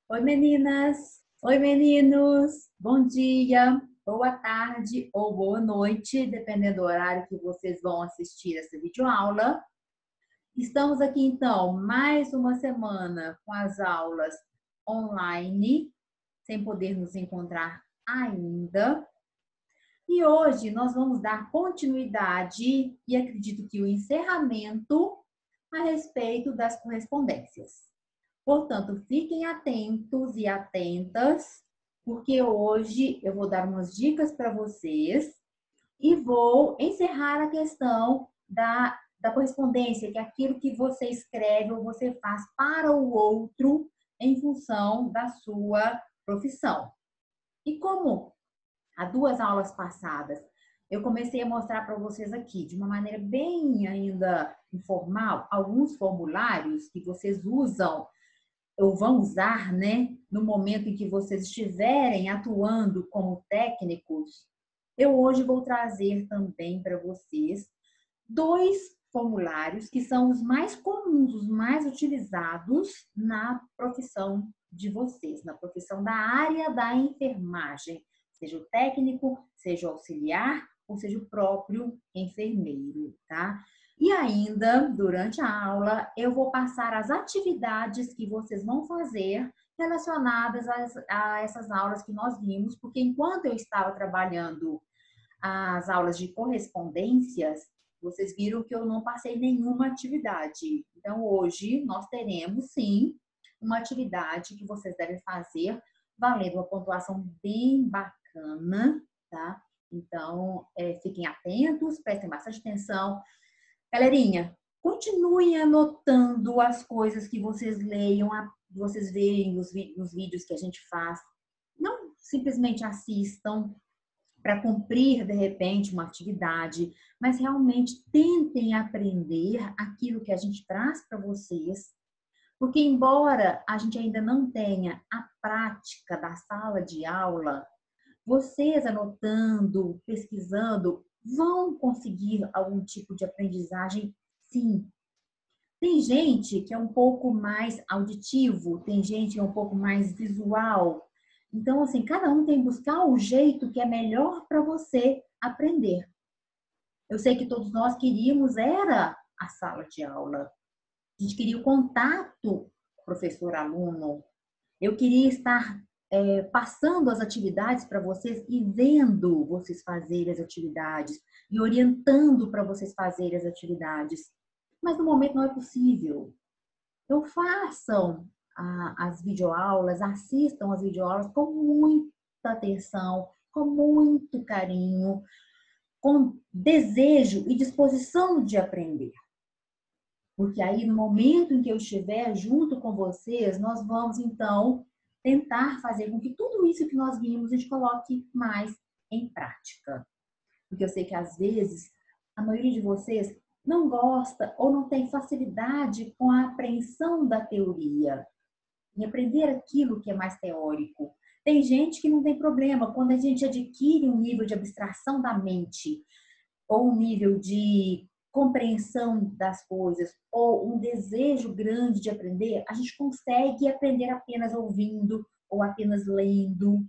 Oi, meninas! Oi, meninos! Bom dia, boa tarde ou boa noite, dependendo do horário que vocês vão assistir essa videoaula. Estamos aqui, então, mais uma semana com as aulas online, sem poder nos encontrar ainda. E hoje nós vamos dar continuidade e acredito que o encerramento a respeito das correspondências. Portanto, fiquem atentos e atentas, porque hoje eu vou dar umas dicas para vocês e vou encerrar a questão da correspondência, que é aquilo que você escreve ou você faz para o outro em função da sua profissão. E como há duas aulas passadas eu comecei a mostrar para vocês aqui, de uma maneira bem ainda informal, alguns formulários que vocês usam ou vão usar, né, no momento em que vocês estiverem atuando como técnicos, eu hoje vou trazer também para vocês dois formulários que são os mais comuns, os mais utilizados na profissão de vocês, na profissão da área da enfermagem, seja o técnico, seja o auxiliar ou seja o próprio enfermeiro, tá? E ainda, durante a aula, eu vou passar as atividades que vocês vão fazer relacionadas a essas aulas que nós vimos, porque enquanto eu estava trabalhando as aulas de correspondências, vocês viram que eu não passei nenhuma atividade. Então, hoje nós teremos, sim, uma atividade que vocês devem fazer valendo uma pontuação bem bacana, tá? Então, fiquem atentos, prestem bastante atenção. Galerinha, continuem anotando as coisas que vocês leiam, vocês veem nos vídeos que a gente faz. Não simplesmente assistam para cumprir, de repente, uma atividade, mas realmente tentem aprender aquilo que a gente traz para vocês, porque embora a gente ainda não tenha a prática da sala de aula, vocês anotando, pesquisando, vão conseguir algum tipo de aprendizagem, sim. Tem gente que é um pouco mais auditivo, tem gente que é um pouco mais visual. Então, assim, cada um tem que buscar o jeito que é melhor para você aprender. Eu sei que todos nós queríamos era a sala de aula. A gente queria o contato professor-aluno. Eu queria estar passando as atividades para vocês e vendo vocês fazerem as atividades e orientando para vocês fazerem as atividades. Mas no momento não é possível. Então façam as videoaulas, assistam as videoaulas com muita atenção, com muito carinho, com desejo e disposição de aprender. Porque aí, no momento em que eu estiver junto com vocês, nós vamos, então, tentar fazer com que tudo isso que nós vimos, a gente coloque mais em prática. Porque eu sei que, às vezes, a maioria de vocês não gosta ou não tem facilidade com a apreensão da teoria, em aprender aquilo que é mais teórico. Tem gente que não tem problema quando a gente adquire um nível de abstração da mente ou um nível de compreensão das coisas ou um desejo grande de aprender, a gente consegue aprender apenas ouvindo ou apenas lendo.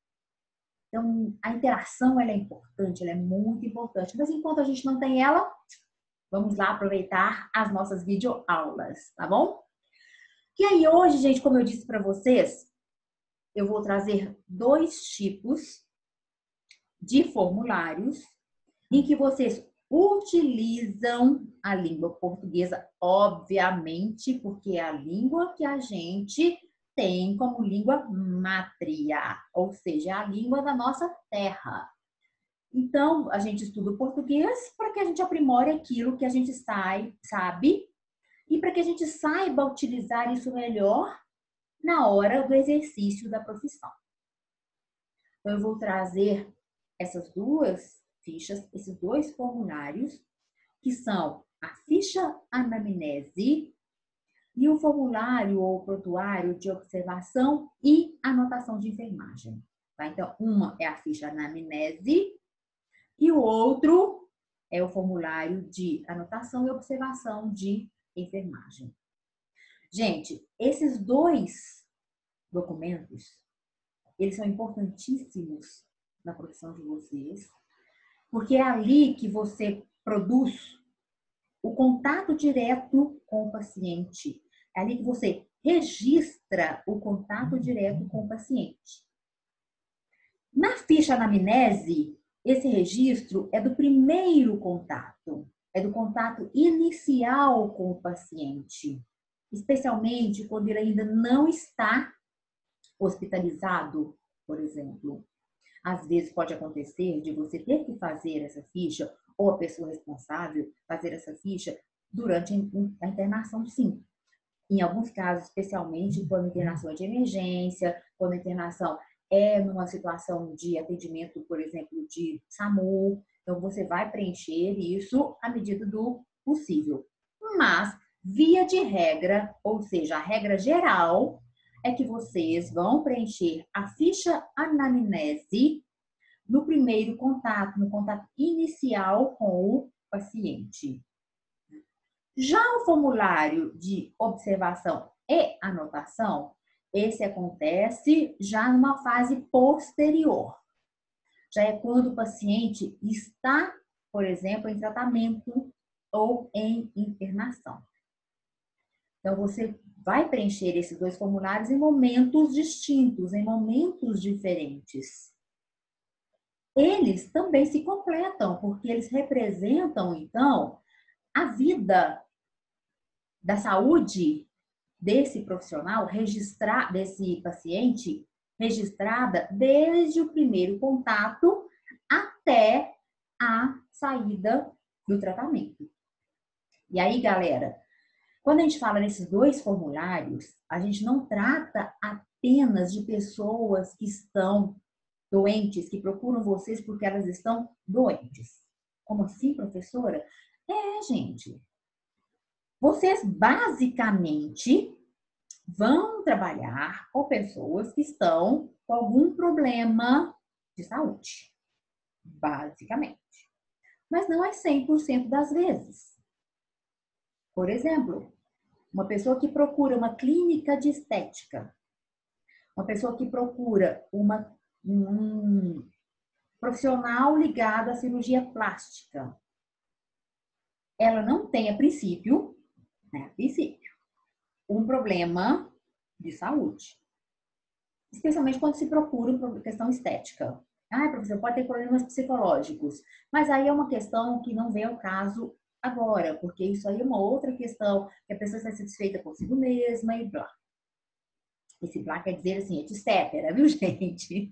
Então, a interação ela é importante, ela é muito importante. Mas enquanto a gente não tem ela, vamos lá aproveitar as nossas videoaulas, tá bom? E aí hoje, gente, como eu disse para vocês, eu vou trazer dois tipos de formulários em que vocês utilizam a língua portuguesa, obviamente, porque é a língua que a gente tem como língua mátria, ou seja, a língua da nossa terra. Então, a gente estuda o português para que a gente aprimore aquilo que a gente sabe e para que a gente saiba utilizar isso melhor na hora do exercício da profissão. Então, eu vou trazer essas duas fichas, esses dois formulários, que são a ficha anamnese e o formulário ou prontuário de observação e anotação de enfermagem. Tá? Então, uma é a ficha anamnese e o outro é o formulário de anotação e observação de enfermagem. Gente, esses dois documentos, eles são importantíssimos na profissão de vocês, porque é ali que você produz o contato direto com o paciente. É ali que você registra o contato direto com o paciente. Na ficha anamnese, esse registro é do primeiro contato, é do contato inicial com o paciente, especialmente quando ele ainda não está hospitalizado, por exemplo. Às vezes pode acontecer de você ter que fazer essa ficha, ou a pessoa responsável fazer essa ficha durante a internação, sim. Em alguns casos, especialmente quando a internação é de emergência, quando a internação é numa situação de atendimento, por exemplo, de SAMU. Então, você vai preencher isso à medida do possível. Mas, via de regra, ou seja, a regra geral, é que vocês vão preencher a ficha anamnese no primeiro contato, no contato inicial com o paciente. Já o formulário de observação e anotação, esse acontece já numa fase posterior. Já é quando o paciente está, por exemplo, em tratamento ou em internação. Então, você vai preencher esses dois formulários em momentos distintos, em momentos diferentes. Eles também se completam, porque eles representam, então, a vida da saúde desse profissional, desse paciente, registrada desde o primeiro contato até a saída do tratamento. E aí, galera, quando a gente fala nesses dois formulários, a gente não trata apenas de pessoas que estão doentes, que procuram vocês porque elas estão doentes. Como assim, professora? Gente. Vocês basicamente vão trabalhar com pessoas que estão com algum problema de saúde. Basicamente. Mas não é 100% das vezes. Por exemplo, uma pessoa que procura uma clínica de estética, uma pessoa que procura um profissional ligado à cirurgia plástica, ela não tem, a princípio, um problema de saúde. Especialmente quando se procura uma questão estética. Professor, pode ter problemas psicológicos. Mas aí é uma questão que não vem ao caso agora, porque isso aí é uma outra questão, que a pessoa está satisfeita consigo mesma e blá. Esse blá quer dizer assim, etc, viu, gente?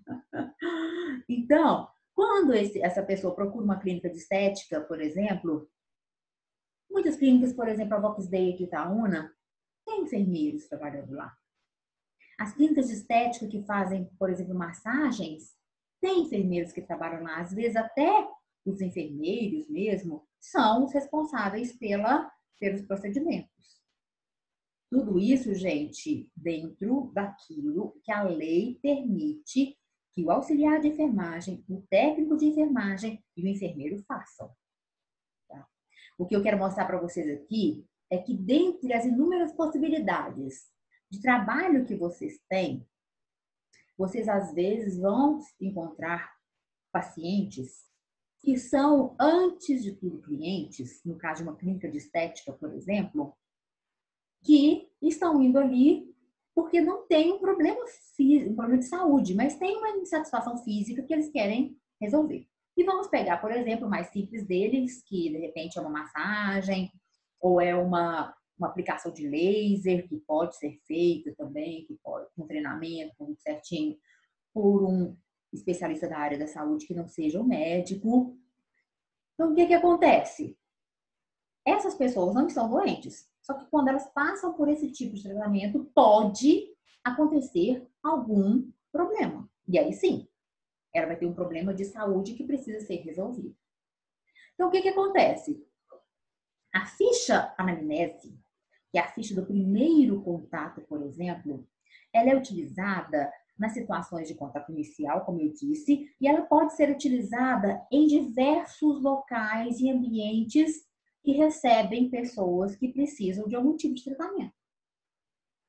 Então, quando essa pessoa procura uma clínica de estética, por exemplo, muitas clínicas, por exemplo, a Voxday aqui em Itaúna, tem enfermeiros trabalhando lá. As clínicas de estética que fazem, por exemplo, massagens, tem enfermeiros que trabalham lá. Às vezes até os enfermeiros mesmo são os responsáveis pelos procedimentos. Tudo isso, gente, dentro daquilo que a lei permite que o auxiliar de enfermagem, o técnico de enfermagem e o enfermeiro façam. Tá? O que eu quero mostrar para vocês aqui é que dentre as inúmeras possibilidades de trabalho que vocês têm, vocês às vezes vão encontrar pacientes que são, antes de tudo, clientes, no caso de uma clínica de estética, por exemplo, que estão indo ali porque não tem um problema de saúde, mas tem uma insatisfação física que eles querem resolver. E vamos pegar, por exemplo, o mais simples deles, que de repente é uma massagem, ou é uma aplicação de laser, que pode ser feita também, que pode, com treinamento, tudo certinho, por um especialista da área da saúde que não seja o médico. Então, o que acontece? Essas pessoas não estão doentes, só que quando elas passam por esse tipo de tratamento, pode acontecer algum problema. E aí sim, ela vai ter um problema de saúde que precisa ser resolvido. Então, o que acontece? A ficha anamnese, que é a ficha do primeiro contato, por exemplo, ela é utilizada nas situações de contato inicial, como eu disse, e ela pode ser utilizada em diversos locais e ambientes que recebem pessoas que precisam de algum tipo de tratamento.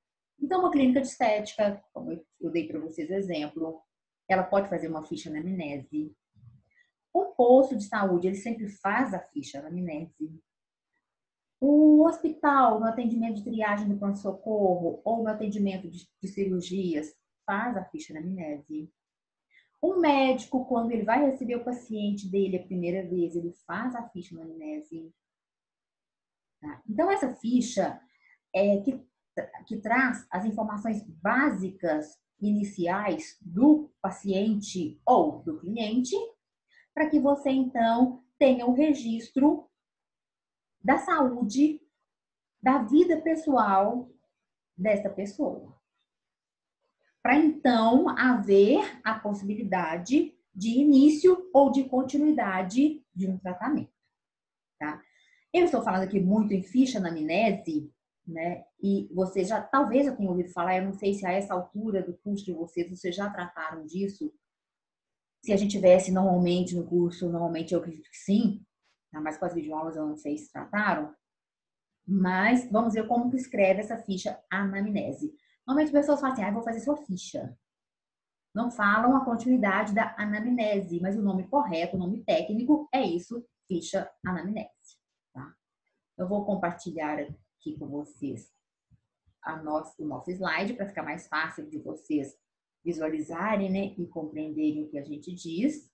Então, uma clínica de estética, como eu dei para vocês exemplo, ela pode fazer uma ficha anamnese. O posto de saúde, ele sempre faz a ficha anamnese. O hospital, no atendimento de triagem do pronto-socorro ou no atendimento de cirurgias, faz a ficha anamnese. O médico, quando ele vai receber o paciente dele a primeira vez, ele faz a ficha anamnese. Tá? Então, essa ficha é que traz as informações básicas iniciais do paciente ou do cliente, para que você, então, tenha o registro da saúde, da vida pessoal dessa pessoa. Para, então, haver a possibilidade de início ou de continuidade de um tratamento. Tá? Eu estou falando aqui muito em ficha anamnese, né? E vocês já, talvez já tenham ouvido falar, eu não sei se a essa altura do curso de vocês já trataram disso. Se a gente tivesse normalmente no curso, normalmente eu acredito que sim, tá? Mas com as videoaulas eu não sei se trataram. Mas vamos ver como que escreve essa ficha anamnese. Normalmente as pessoas falam assim, vou fazer sua ficha. Não falam a continuidade da anamnese, mas o nome correto, o nome técnico é isso, ficha anamnese. Tá? Eu vou compartilhar aqui com vocês o nosso slide para ficar mais fácil de vocês visualizarem, né, e compreenderem o que a gente diz.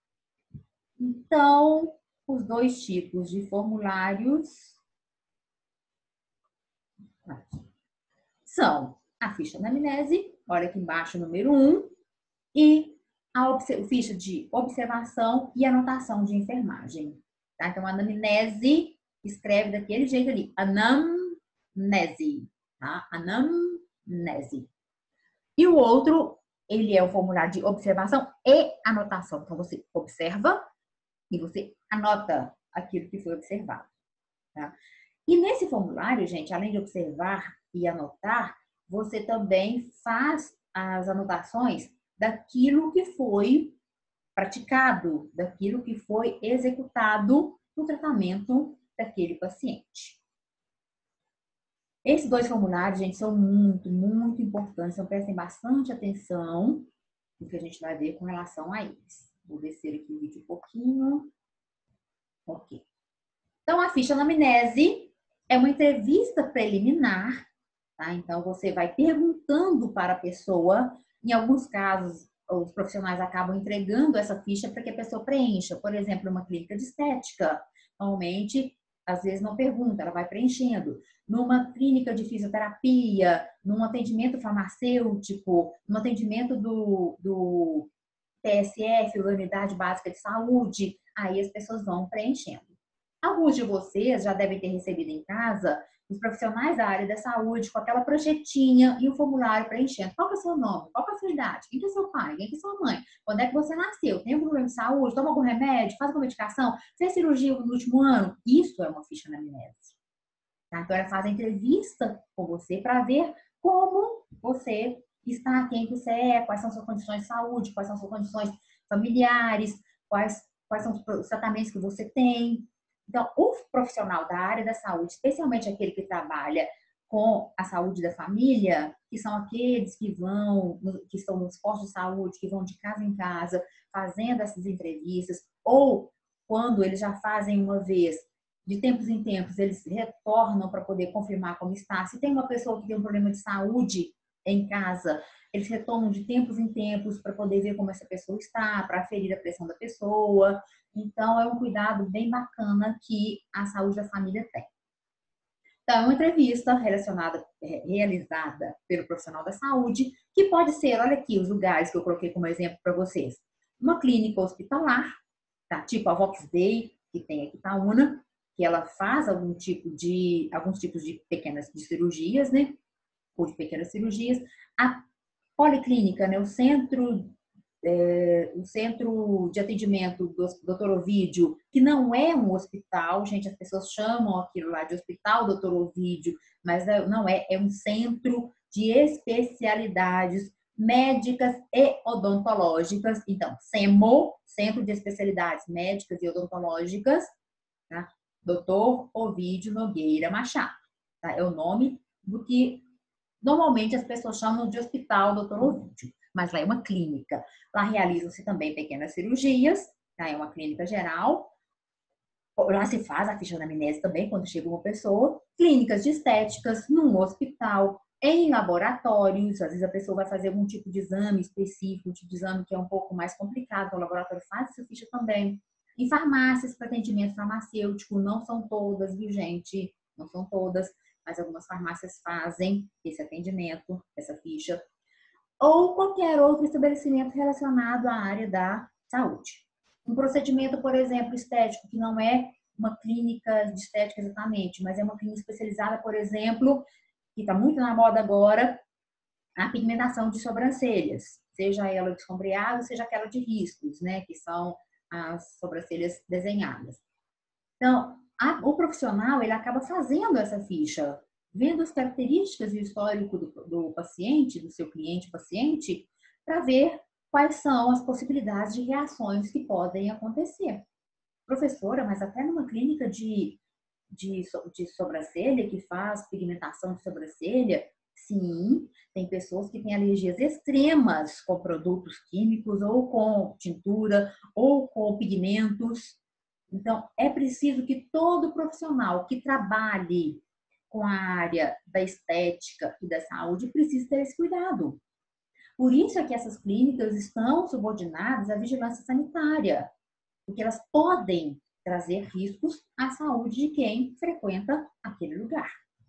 Então, os dois tipos de formulários são a ficha anamnese, olha aqui embaixo, número 1, e a ficha de observação e anotação de enfermagem. Tá? Então, a anamnese escreve daquele jeito ali, anamnese, tá? Anamnese. E o outro, ele é o formulário de observação e anotação. Então, você observa e você anota aquilo que foi observado. Tá? E nesse formulário, gente, além de observar e anotar, você também faz as anotações daquilo que foi praticado, daquilo que foi executado no tratamento daquele paciente. Esses dois formulários, gente, são muito, muito importantes, então prestem bastante atenção no que a gente vai ver com relação a eles. Vou descer aqui o vídeo um pouquinho. Ok. Então, a ficha anamnese é uma entrevista preliminar, tá? Então, você vai perguntando para a pessoa, em alguns casos, os profissionais acabam entregando essa ficha para que a pessoa preencha. Por exemplo, uma clínica de estética, normalmente, às vezes não pergunta, ela vai preenchendo. Numa clínica de fisioterapia, num atendimento farmacêutico, no atendimento do PSF, Unidade Básica de Saúde, aí as pessoas vão preenchendo. Alguns de vocês já devem ter recebido em casa os profissionais da área da saúde com aquela projetinha e o formulário preenchendo. Qual que é o seu nome? Qual que é a sua idade? Quem que é seu pai? Quem que é sua mãe? Quando é que você nasceu? Tem algum problema de saúde? Toma algum remédio? Faz alguma medicação? Fez cirurgia no último ano? Isso é uma ficha anamnese. Tá? Então, ela faz a entrevista com você para ver como você está, quem você é, quais são suas condições de saúde, quais são suas condições familiares, quais são os tratamentos que você tem. Então, o profissional da área da saúde, especialmente aquele que trabalha com a saúde da família, que são aqueles que estão nos postos de saúde, que vão de casa em casa, fazendo essas entrevistas, ou quando eles já fazem uma vez, de tempos em tempos, eles retornam para poder confirmar como está. Se tem uma pessoa que tem um problema de saúde em casa, eles retornam de tempos em tempos para poder ver como essa pessoa está, para aferir a pressão da pessoa. Então, é um cuidado bem bacana que a saúde da família tem. Então, é uma entrevista realizada pelo profissional da saúde, que pode ser, olha aqui os lugares que eu coloquei como exemplo para vocês. Uma clínica hospitalar, tá? Tipo a Vox Day, que tem aqui em Itaúna, que ela faz alguns tipos de pequenas cirurgias, né? Ou de pequenas cirurgias. A policlínica, né? O centro de atendimento do Dr. Ovídio, que não é um hospital, gente, as pessoas chamam aquilo lá de hospital Dr. Ovídio, mas não é, é um centro de especialidades médicas e odontológicas. Então, CEMO, Centro de Especialidades Médicas e Odontológicas, tá? Dr. Ovídio Nogueira Machado, tá? É o nome do que Normalmente as pessoas chamam de hospital Dr. Ovídio, mas lá é uma clínica. Lá realizam-se também pequenas cirurgias, tá? É uma clínica geral. Lá se faz a ficha anamnese também quando chega uma pessoa. Clínicas de estéticas, num hospital, em laboratórios. Às vezes a pessoa vai fazer algum tipo de exame específico, um tipo de exame que é um pouco mais complicado, então o laboratório faz essa ficha também. Em farmácias, para atendimento farmacêutico, não são todas, viu, gente? Não são todas, mas algumas farmácias fazem esse atendimento, essa ficha. Ou qualquer outro estabelecimento relacionado à área da saúde. Um procedimento, por exemplo, estético, que não é uma clínica de estética exatamente, mas é uma clínica especializada, por exemplo, que está muito na moda agora, a pigmentação de sobrancelhas, seja ela de sombreado, seja aquela de riscos, né, que são as sobrancelhas desenhadas. Então, o profissional, ele acaba fazendo essa ficha, vendo as características e o histórico do paciente, do seu cliente paciente, para ver quais são as possibilidades de reações que podem acontecer. Professora, mas até numa clínica de sobrancelha, que faz pigmentação de sobrancelha, sim, tem pessoas que têm alergias extremas com produtos químicos, ou com tintura, ou com pigmentos. Então, é preciso que todo profissional que trabalhe com a área da estética e da saúde precise ter esse cuidado. Por isso é que essas clínicas estão subordinadas à vigilância sanitária, porque elas podem trazer riscos à saúde de quem frequenta aquele lugar.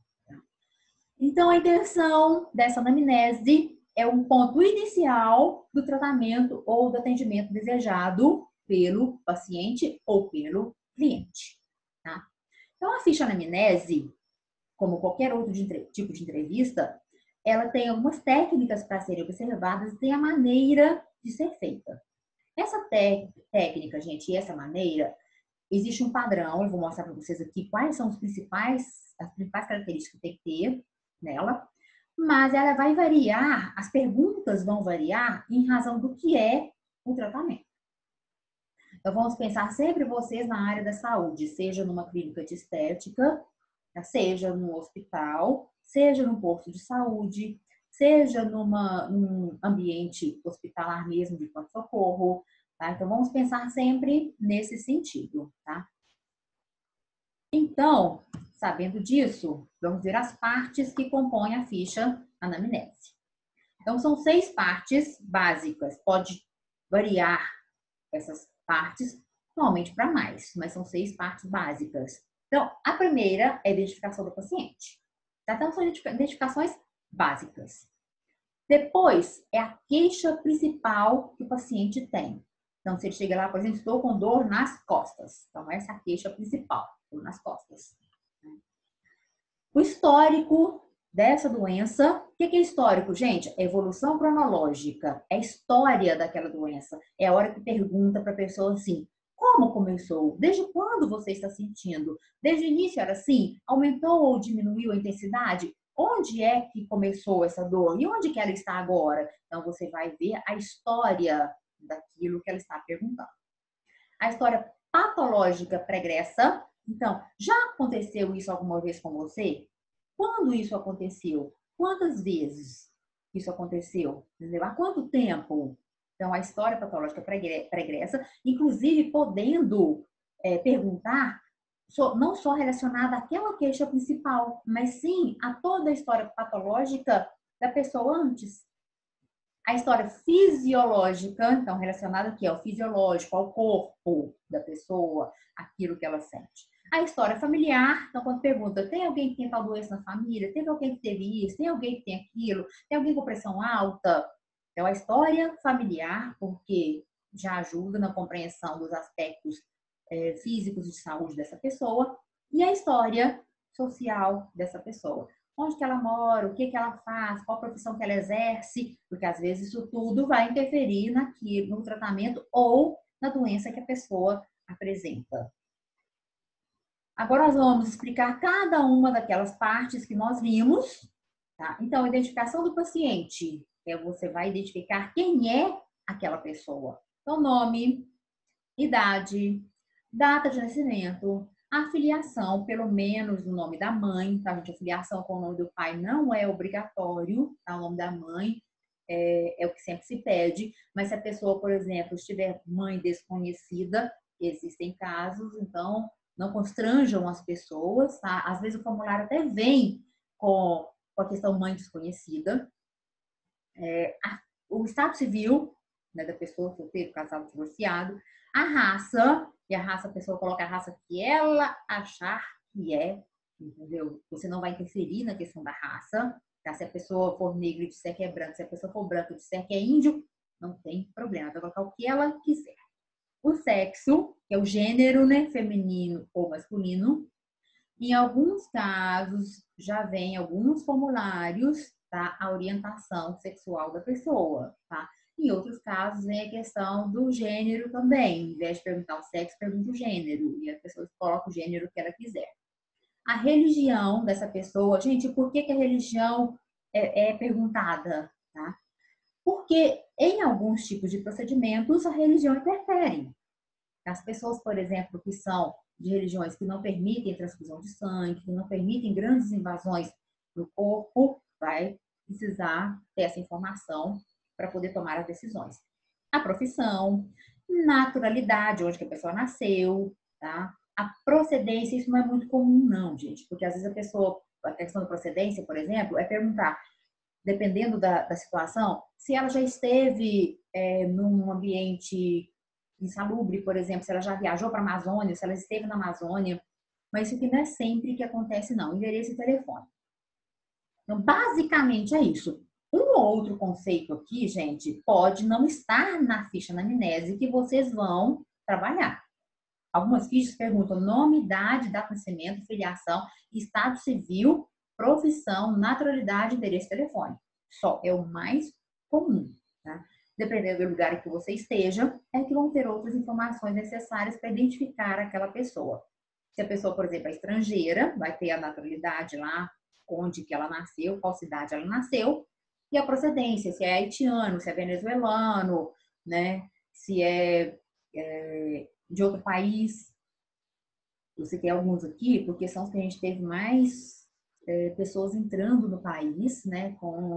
Então, a intenção dessa anamnese é um ponto inicial do tratamento ou do atendimento desejado pelo paciente ou pelo cliente. Tá? Então, a ficha anamnese, como qualquer outro tipo de entrevista, ela tem algumas técnicas para serem observadas e tem a maneira de ser feita. Essa técnica, gente, e essa maneira, existe um padrão, eu vou mostrar para vocês aqui quais são as principais características que tem que ter nela, mas ela vai variar, as perguntas vão variar em razão do que é o tratamento. Então, vamos pensar sempre vocês na área da saúde, seja numa clínica de estética, seja num hospital, seja num posto de saúde, seja num ambiente hospitalar mesmo, de pronto-socorro, tá? Então, vamos pensar sempre nesse sentido, tá? Então, sabendo disso, vamos ver as partes que compõem a ficha anamnese. Então, são 6 partes básicas. Pode variar essas partes, normalmente para mais, mas são 6 partes básicas. Então, a primeira é a identificação do paciente. Tá? Então, são identificações básicas. Depois, é a queixa principal que o paciente tem. Então, se ele chega lá, por exemplo, estou com dor nas costas. Então, essa é a queixa principal, dor nas costas. O histórico dessa doença, o que é histórico, gente? É evolução cronológica, é a história daquela doença. É a hora que pergunta para a pessoa assim, como começou? Desde quando você está sentindo? Desde o início era assim? Aumentou ou diminuiu a intensidade? Onde é que começou essa dor? E onde que ela está agora? Então, você vai ver a história daquilo que ela está perguntando. A história patológica pregressa. Então, já aconteceu isso alguma vez com você? Quando isso aconteceu? Quantas vezes isso aconteceu? Entendeu? Há quanto tempo? Então, a história patológica pregressa, inclusive podendo perguntar não só relacionada àquela queixa principal, mas sim a toda a história patológica da pessoa antes. A história fisiológica, então, relacionada aqui ao fisiológico, ao corpo da pessoa, aquilo que ela sente. A história familiar, então, quando pergunta, tem alguém que tem tal doença na família? Teve alguém que teve isso? Tem alguém que tem aquilo? Tem alguém com pressão alta? Então, a história familiar, porque já ajuda na compreensão dos aspectos físicos de saúde dessa pessoa. E a história social dessa pessoa. Onde que ela mora, o que que ela faz, qual profissão que ela exerce, porque às vezes isso tudo vai interferir no tratamento ou na doença que a pessoa apresenta. Agora nós vamos explicar cada uma daquelas partes que nós vimos. Tá? Então, a identificação do paciente, você vai identificar quem é aquela pessoa. Então, nome, idade, data de nascimento, A filiação, pelo menos no nome da mãe, tá, gente? A filiação com o nome do pai não é obrigatório, tá? O nome da mãe é o que sempre se pede, mas se a pessoa, por exemplo, estiver mãe desconhecida, existem casos, então não constranjam as pessoas, tá? Às vezes o formulário até vem com a questão mãe desconhecida. O estado civil, né, da pessoa solteira, casado, divorciado, a raça, e a raça, a pessoa coloca a raça que ela achar que é, entendeu? Você não vai interferir na questão da raça, tá? Se a pessoa for negra e disser que é branca, se a pessoa for branca e disser que é índio, não tem problema, vai colocar o que ela quiser. O sexo, que é o gênero, né, feminino ou masculino. Em alguns casos, já vem alguns formulários, tá? A orientação sexual da pessoa, tá? Em outros casos, vem a questão do gênero também. Em vez de perguntar o sexo, pergunta o gênero. E a pessoa coloca o gênero que ela quiser. A religião dessa pessoa, gente, por que a religião é perguntada, tá? Porque em alguns tipos de procedimentos, a religião interfere. As pessoas, por exemplo, que são de religiões que não permitem transfusão de sangue, que não permitem grandes invasões no corpo, vai precisar ter essa informação para poder tomar as decisões. A profissão, naturalidade, onde que a pessoa nasceu, tá? A procedência, isso não é muito comum não, gente, porque às vezes a pessoa, a questão da procedência, por exemplo, é perguntar, dependendo da situação, se ela já esteve num ambiente insalubre, por exemplo, se ela já viajou para a Amazônia, se ela esteve na Amazônia, mas isso aqui não é sempre que acontece, não. Endereço e telefone. Então, basicamente é isso. Um outro conceito aqui, gente, pode não estar na ficha anamnese que vocês vão trabalhar. Algumas fichas perguntam nome, idade, data de nascimento, filiação, estado civil, profissão, naturalidade, endereço e telefone. Só é o mais comum, tá? Dependendo do lugar em que você esteja, é que vão ter outras informações necessárias para identificar aquela pessoa. Se a pessoa, por exemplo, é estrangeira, vai ter a naturalidade lá, onde que ela nasceu, qual cidade ela nasceu, e a procedência, se é haitiano, se é venezuelano, né? Se é de outro país. Eu citei alguns aqui, porque são os que a gente teve mais pessoas entrando no país, né,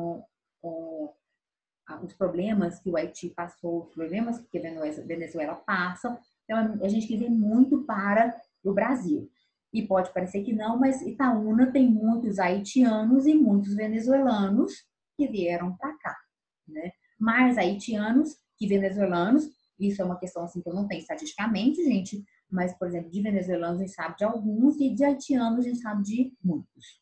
com os problemas que o Haiti passou, os problemas que a Venezuela passa. Então, a gente vem muito para o Brasil. E pode parecer que não, mas Itaúna tem muitos haitianos e muitos venezuelanos que vieram para cá, né? Mais haitianos que venezuelanos. Isso é uma questão assim que eu não tenho estatisticamente, gente, mas, por exemplo, de venezuelanos a gente sabe de alguns e de haitianos a gente sabe de muitos.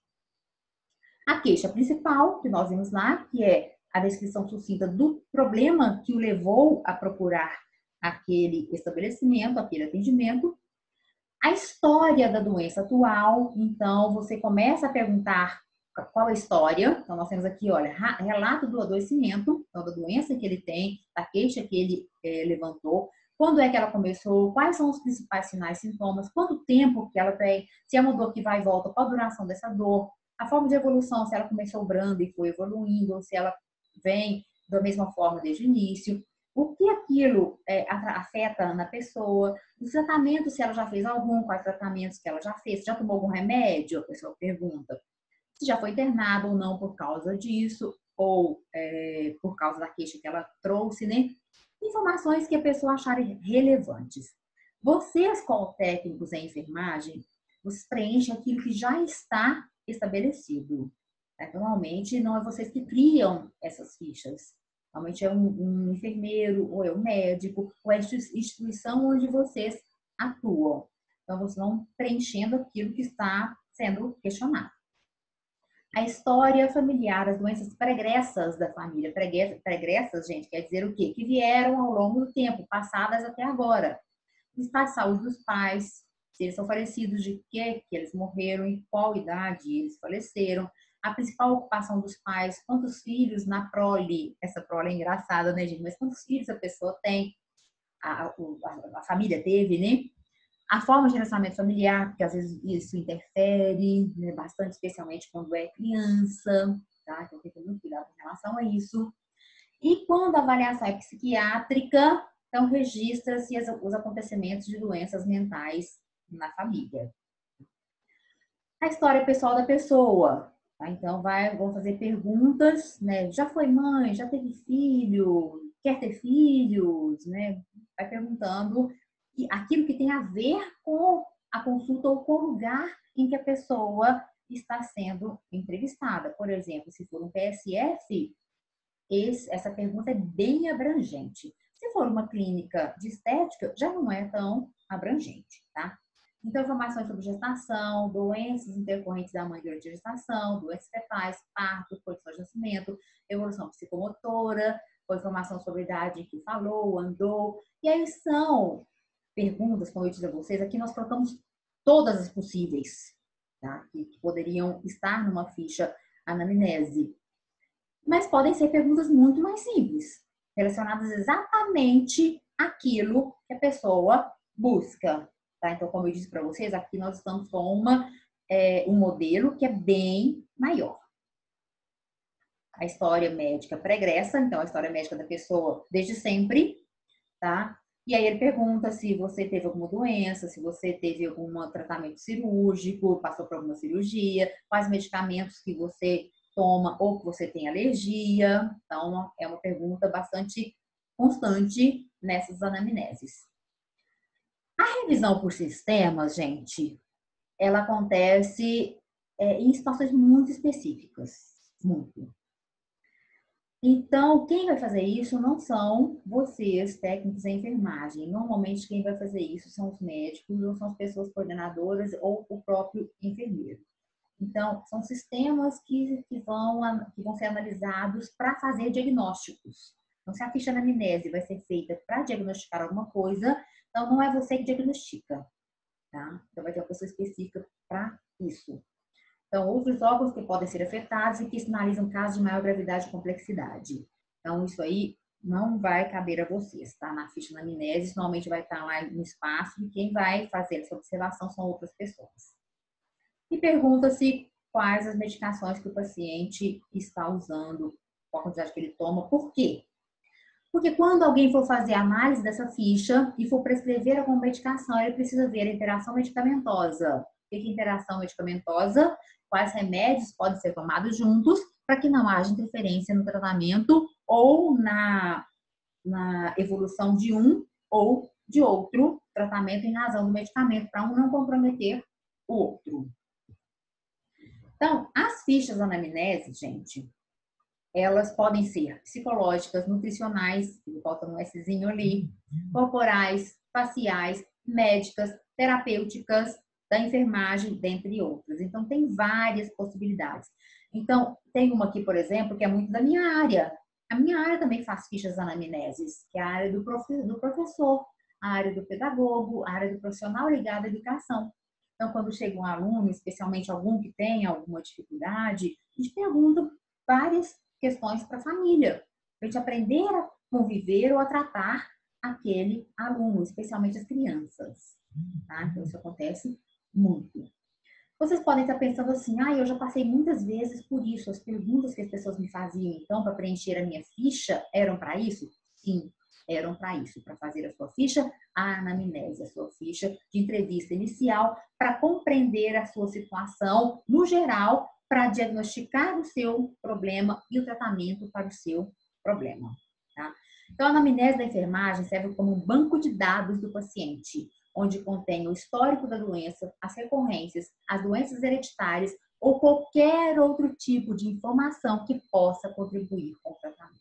A queixa principal, que nós vimos lá, que é a descrição sucinta do problema que o levou a procurar aquele estabelecimento, aquele atendimento. A história da doença atual, então você começa a perguntar qual é a história. Então nós temos aqui, olha, relato do adoecimento, então da doença que ele tem, da queixa que ele levantou, quando é que ela começou, quais são os principais sinais e sintomas, quanto tempo que ela tem, se é uma dor que vai e volta, qual a duração dessa dor, a forma de evolução, se ela começou branda e foi evoluindo, ou se ela vem da mesma forma desde o início, o que aquilo afeta na pessoa, os tratamentos, se ela já fez algum, quais tratamentos que ela já fez, já tomou algum remédio, a pessoa pergunta, se já foi internada ou não por causa disso, ou por causa da queixa que ela trouxe, né? Informações que a pessoa achar relevantes. Vocês, como técnicos em enfermagem, vocês preenchem aquilo que já está estabelecido. Normalmente, não é vocês que criam essas fichas. Normalmente é um enfermeiro, ou é um médico, ou é a instituição onde vocês atuam. Então, vocês vão preenchendo aquilo que está sendo questionado. A história familiar, as doenças pregressas da família. Pregressas, gente, quer dizer o quê? Que vieram ao longo do tempo, passadas até agora. O estado de saúde dos pais, se eles são falecidos, de que eles morreram, em qual idade eles faleceram. A principal ocupação dos pais, quantos filhos na prole. Essa prole é engraçada, né, gente? Mas quantos filhos a pessoa tem, a família teve, né? A forma de relacionamento familiar, porque às vezes isso interfere, né, bastante, especialmente quando é criança, tá? Então tem que ter muito cuidado em relação a isso. E quando a avaliação é psiquiátrica, então registra-se os acontecimentos de doenças mentais na família. A história pessoal da pessoa. Tá? Então, vão fazer perguntas, né? Já foi mãe, já teve filho, quer ter filhos, né? Vai perguntando aquilo que tem a ver com a consulta ou com o lugar em que a pessoa está sendo entrevistada. Por exemplo, se for um PSF, essa pergunta é bem abrangente. Se for uma clínica de estética, já não é tão abrangente, tá? Então, informações sobre gestação, doenças intercorrentes da mãe durante a gestação, doenças fetais, parto, condições de nascimento, evolução psicomotora, com informação sobre a idade que falou, andou. E aí são perguntas, como eu disse a vocês, aqui nós colocamos todas as possíveis, tá? Que poderiam estar numa ficha anamnese. Mas podem ser perguntas muito mais simples, relacionadas exatamente àquilo que a pessoa busca. Tá? Então, como eu disse para vocês, aqui nós estamos com um modelo que é bem maior. A história médica pregressa, então a história médica da pessoa desde sempre, tá? E aí ele pergunta se você teve alguma doença, se você teve algum tratamento cirúrgico, passou por alguma cirurgia, quais medicamentos que você toma ou que você tem alergia. Então, é uma pergunta bastante constante nessas anamneses. A revisão por sistemas, gente, ela acontece em situações muito específicas. Muito. Então, quem vai fazer isso não são vocês, técnicos em enfermagem. Normalmente, quem vai fazer isso são os médicos, ou são as pessoas coordenadoras, ou o próprio enfermeiro. Então, são sistemas que vão ser analisados para fazer diagnósticos. Então, se a ficha anamnese vai ser feita para diagnosticar alguma coisa, então não é você que diagnostica, tá? Então, vai ter uma pessoa específica para isso. Então, outros órgãos que podem ser afetados e que sinalizam casos de maior gravidade e complexidade. Então, isso aí não vai caber a vocês, tá? Na ficha anamnese, normalmente vai estar lá no espaço e quem vai fazer essa observação são outras pessoas. E pergunta-se quais as medicações que o paciente está usando, qual a quantidade que ele toma, por quê? Porque quando alguém for fazer a análise dessa ficha e for prescrever alguma medicação, ele precisa ver a interação medicamentosa. O que é interação medicamentosa? Quais remédios podem ser tomados juntos para que não haja interferência no tratamento ou na evolução de um ou de outro tratamento em razão do medicamento, para um não comprometer o outro. Então, as fichas anamnese, gente, elas podem ser psicológicas, nutricionais, que falta um Szinho ali, corporais, faciais, médicas, terapêuticas, da enfermagem, dentre outras. Então, tem várias possibilidades. Então, tem uma aqui, por exemplo, que é muito da minha área. A minha área também faz fichas anamneses, que é a área do professor, a área do pedagogo, a área do profissional ligado à educação. Então, quando chega um aluno, especialmente algum que tem alguma dificuldade, a gente pergunta várias questões para a família, para a gente aprender a conviver ou a tratar aquele aluno, especialmente as crianças. Tá? Então, isso acontece muito. Vocês podem estar pensando assim, eu já passei muitas vezes por isso, as perguntas que as pessoas me faziam, então, para preencher a minha ficha, eram para isso? Sim, eram para isso, para fazer a sua ficha a anamnese, a sua ficha de entrevista inicial, para compreender a sua situação, no geral, para diagnosticar o seu problema e o tratamento para o seu problema. Tá? Então, a anamnese da enfermagem serve como um banco de dados do paciente, onde contém o histórico da doença, as recorrências, as doenças hereditárias ou qualquer outro tipo de informação que possa contribuir com o tratamento.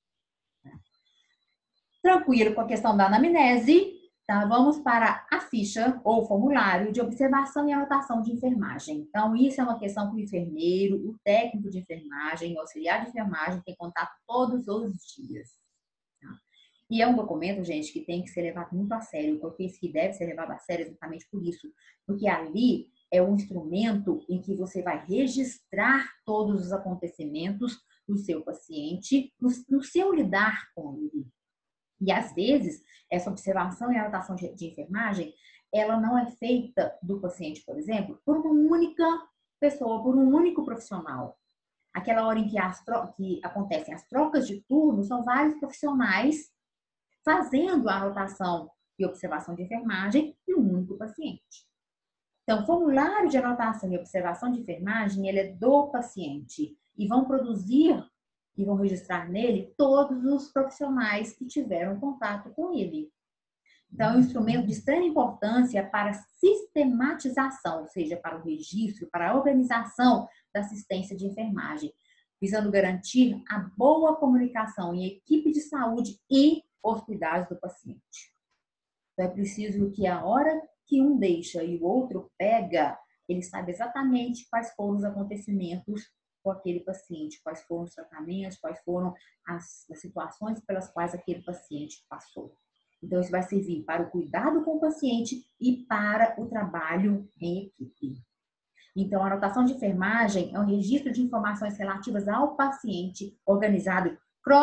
Tranquilo com a questão da anamnese, tá? Vamos para a ficha ou formulário de observação e anotação de enfermagem. Então, isso é uma questão que o enfermeiro, o técnico de enfermagem, o auxiliar de enfermagem tem contato todos os dias. Tá? E é um documento, gente, que tem que ser levado muito a sério, porque isso que deve ser levado a sério exatamente por isso. Porque ali é um instrumento em que você vai registrar todos os acontecimentos do seu paciente, no seu lidar com ele. E, às vezes, essa observação e anotação de enfermagem, ela não é feita do paciente, por exemplo, por uma única pessoa, por um único profissional. Aquela hora em que acontecem as trocas de turno, são vários profissionais fazendo a anotação e observação de enfermagem de um único paciente. Então, o formulário de anotação e observação de enfermagem, ele é do paciente e vão produzir e vão registrar nele todos os profissionais que tiveram contato com ele. Então, é um instrumento de extrema importância para a sistematização, ou seja, para o registro, para a organização da assistência de enfermagem, visando garantir a boa comunicação em equipe de saúde e os cuidados do paciente. Então, é preciso que a hora que um deixa e o outro pega, ele sabe exatamente quais foram os acontecimentos com aquele paciente, quais foram os tratamentos, quais foram as situações pelas quais aquele paciente passou. Então, isso vai servir para o cuidado com o paciente e para o trabalho em equipe. Então, a anotação de enfermagem é um registro de informações relativas ao paciente organizado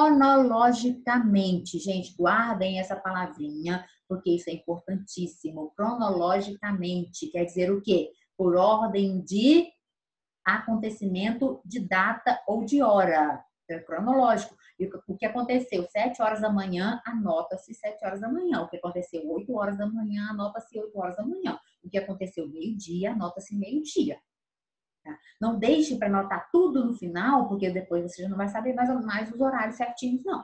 cronologicamente. Gente, guardem essa palavrinha, porque isso é importantíssimo. Cronologicamente quer dizer o quê? Por ordem de acontecimento, de data ou de hora. É cronológico. E o que aconteceu 7 horas da manhã, anota-se 7 horas da manhã. O que aconteceu 8 horas da manhã, anota-se 8 horas da manhã. O que aconteceu meio-dia, anota-se meio-dia. Tá? Não deixe para anotar tudo no final, porque depois você já não vai saber mais os horários certinhos, não.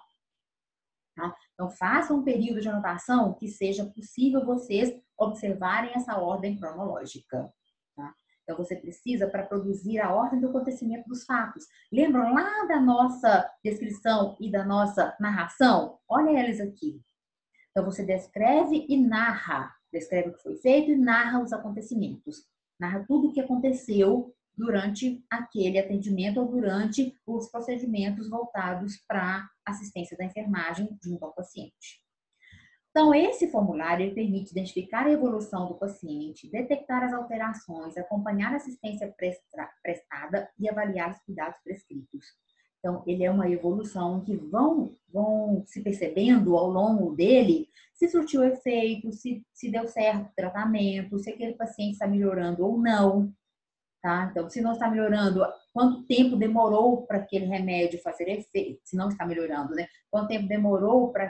Tá? Então, faça um período de anotação que seja possível vocês observarem essa ordem cronológica. Tá? Então, você precisa para produzir a ordem do acontecimento dos fatos. Lembram lá da nossa descrição e da nossa narração? Olha eles aqui. Então, você descreve e narra. Descreve o que foi feito e narra os acontecimentos. Narra tudo o que aconteceu durante aquele atendimento ou durante os procedimentos voltados para assistência da enfermagem junto ao paciente. Então, esse formulário permite identificar a evolução do paciente, detectar as alterações, acompanhar a assistência prestada e avaliar os cuidados prescritos. Então, ele é uma evolução que vão se percebendo ao longo dele se surtiu efeito, se deu certo o tratamento, se aquele paciente está melhorando ou não. Tá? Então, se não está melhorando, quanto tempo demorou para aquele remédio fazer efeito? Se não está melhorando, né? Quanto tempo demorou para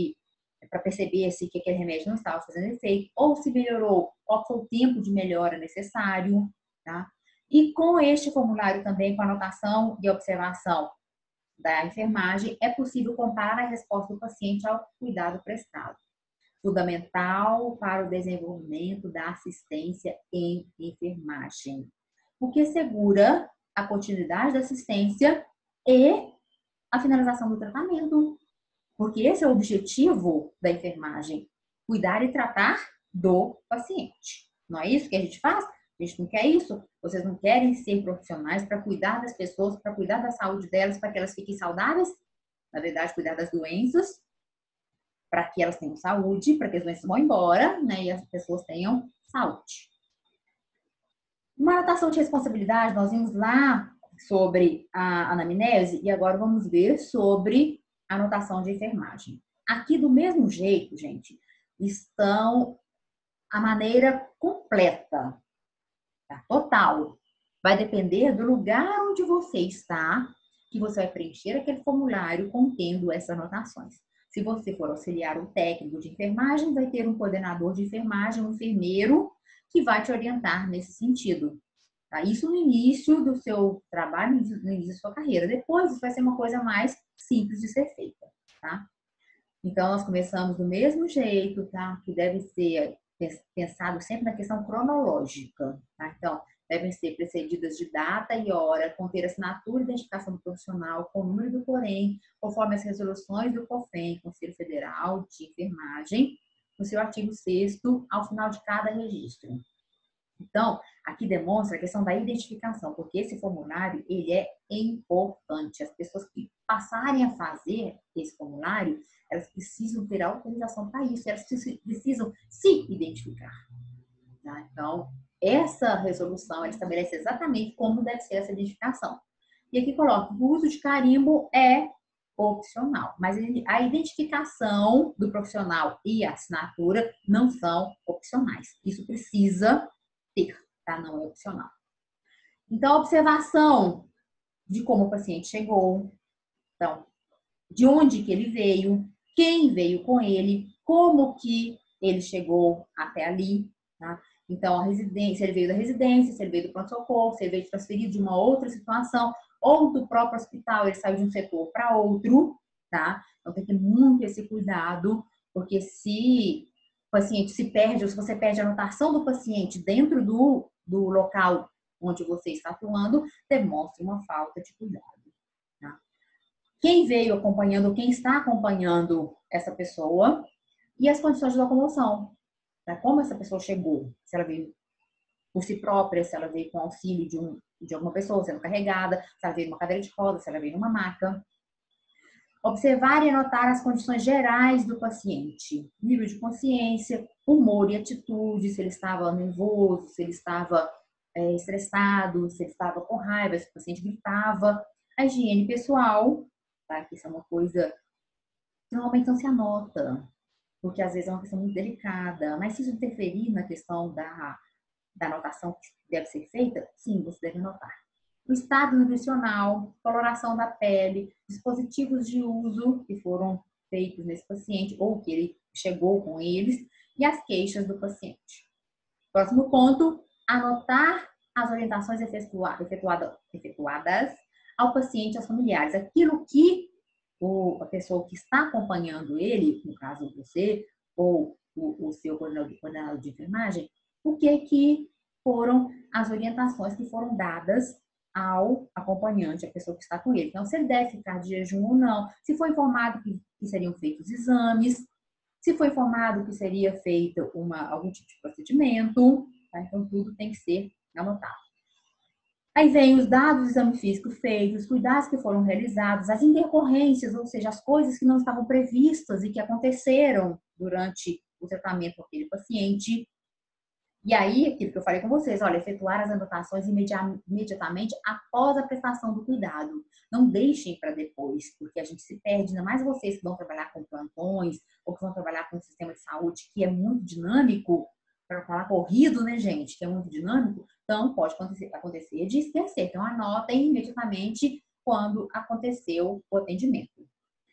perceber se que aquele remédio não estava fazendo efeito? Ou se melhorou, qual foi o tempo de melhora necessário? Tá? E com este formulário também, com anotação e observação da enfermagem, é possível comparar a resposta do paciente ao cuidado prestado. Fundamental para o desenvolvimento da assistência em enfermagem, porque segura a continuidade da assistência e a finalização do tratamento. Porque esse é o objetivo da enfermagem, cuidar e tratar do paciente. Não é isso que a gente faz? A gente não quer isso. Vocês não querem ser profissionais para cuidar das pessoas, para cuidar da saúde delas, para que elas fiquem saudáveis? Na verdade, cuidar das doenças, para que elas tenham saúde, para que as doenças vão embora, né, e as pessoas tenham saúde. Uma anotação de responsabilidade, nós vimos lá sobre a anamnese e agora vamos ver sobre a anotação de enfermagem. Aqui, do mesmo jeito, gente, estão a maneira completa, tá? Total. Vai depender do lugar onde você está, que você vai preencher aquele formulário contendo essas anotações. Se você for auxiliar um técnico de enfermagem, vai ter um coordenador de enfermagem, um enfermeiro, que vai te orientar nesse sentido. Tá? Isso no início do seu trabalho, no início da sua carreira. Depois, isso vai ser uma coisa mais simples de ser feita. Tá? Então, nós começamos do mesmo jeito, tá? Que deve ser pensado sempre na questão cronológica. Tá? Então, devem ser precedidas de data e hora, conter assinatura e identificação do profissional, com o número do COREN, conforme as resoluções do COFEN, Conselho Federal de Enfermagem, no seu artigo 6º, ao final de cada registro. Então, aqui demonstra a questão da identificação, porque esse formulário, ele é importante. As pessoas que passarem a fazer esse formulário, elas precisam ter autorização para isso, elas precisam se identificar. Tá? Então, essa resolução ela estabelece exatamente como deve ser essa identificação. E aqui coloca, o uso de carimbo é opcional, mas a identificação do profissional e a assinatura não são opcionais. Isso precisa ter, tá? Não é opcional. Então, a observação de como o paciente chegou, então, de onde que ele veio, quem veio com ele, como que ele chegou até ali, tá? Então, a residência, se ele veio da residência, se ele veio do pronto-socorro, se ele veio transferido de uma outra situação, ou do próprio hospital, ele saiu de um setor para outro, tá? Então, tem que ter muito esse cuidado, porque se o paciente se perde, ou se você perde a anotação do paciente dentro do local onde você está atuando, demonstra uma falta de cuidado. Tá? Quem veio acompanhando, quem está acompanhando essa pessoa e as condições de locomoção. Tá? Como essa pessoa chegou, se ela veio por si própria, se ela veio com auxílio de alguma pessoa sendo carregada, se ela veio numa cadeira de rodas, se ela veio numa maca. Observar e anotar as condições gerais do paciente, nível de consciência, humor e atitude, se ele estava nervoso, se ele estava estressado, se ele estava com raiva, se o paciente gritava, a higiene pessoal, tá? Que isso é uma coisa que normalmente não se anota, porque às vezes é uma questão muito delicada, mas se isso interferir na questão da anotação que deve ser feita, sim, você deve anotar. O estado nutricional, coloração da pele, dispositivos de uso que foram feitos nesse paciente ou que ele chegou com eles e as queixas do paciente. Próximo ponto, anotar as orientações efetuadas ao paciente e aos familiares. Aquilo que a pessoa que está acompanhando ele, no caso você, ou o seu coordenador de enfermagem, o que foram as orientações que foram dadas ao acompanhante, a pessoa que está com ele. Então, se ele deve ficar de jejum ou não, se foi informado que seriam feitos exames, se foi informado que seria feito algum tipo de procedimento, tá? Então, tudo tem que ser anotado. Aí vem os dados do exame físico feito, os cuidados que foram realizados, as intercorrências, ou seja, as coisas que não estavam previstas e que aconteceram durante o tratamento com aquele paciente. E aí, aquilo que eu falei com vocês, olha, efetuar as anotações imediatamente após a prestação do cuidado. Não deixem para depois, porque a gente se perde, ainda mais vocês que vão trabalhar com plantões ou que vão trabalhar com um sistema de saúde que é muito dinâmico, para falar corrido, né, gente, que é muito dinâmico, então pode acontecer de esquecer. Então, anotem imediatamente quando aconteceu o atendimento.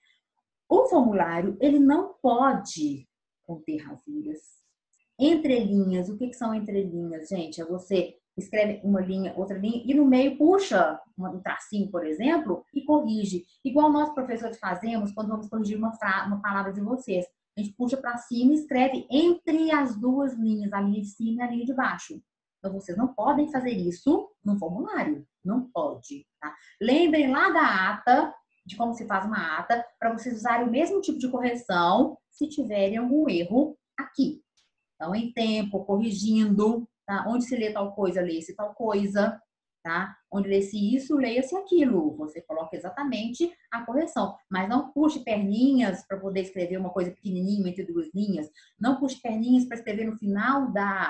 O formulário, ele não pode conter rasuras. Entrelinhas, o que são entrelinhas, gente? É você escreve uma linha, outra linha, e no meio puxa um tracinho, por exemplo, e corrige. Igual nós, professores, fazemos quando vamos corrigir uma palavra de vocês. A gente puxa para cima e escreve entre as duas linhas, a linha de cima e a linha de baixo. Então, vocês não podem fazer isso no formulário. Não pode, tá? Lembrem lá da ata, de como se faz uma ata, para vocês usarem o mesmo tipo de correção se tiverem algum erro aqui. Então, em tempo, corrigindo, tá? Onde se lê tal coisa, lê-se tal coisa, tá? Onde lê-se isso, leia-se aquilo. Você coloca exatamente a correção. Mas não puxe perninhas para poder escrever uma coisa pequenininha entre duas linhas. Não puxe perninhas para escrever no final da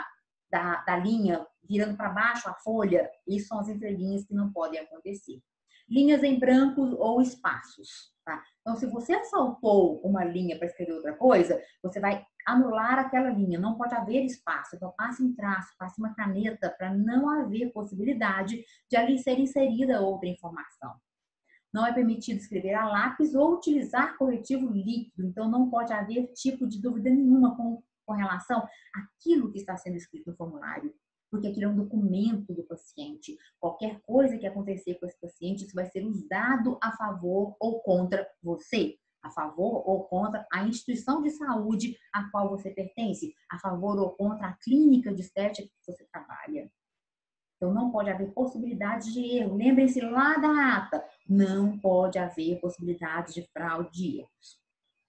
linha, virando para baixo a folha. Isso são as entrelinhas que não podem acontecer. Linhas em brancos ou espaços, tá? Então, se você saltou uma linha para escrever outra coisa, você vai anular aquela linha, não pode haver espaço. Então, passe um traço, passe uma caneta para não haver possibilidade de ali ser inserida outra informação. Não é permitido escrever a lápis ou utilizar corretivo líquido. Então, não pode haver tipo de dúvida nenhuma com relação àquilo que está sendo escrito no formulário, porque aquilo é um documento do paciente. Qualquer coisa que acontecer com esse paciente, isso vai ser usado a favor ou contra você. A favor ou contra a instituição de saúde a qual você pertence, a favor ou contra a clínica de estética que você trabalha. Então, não pode haver possibilidade de erro. Lembrem-se lá da ata, não pode haver possibilidade de fraude de erros.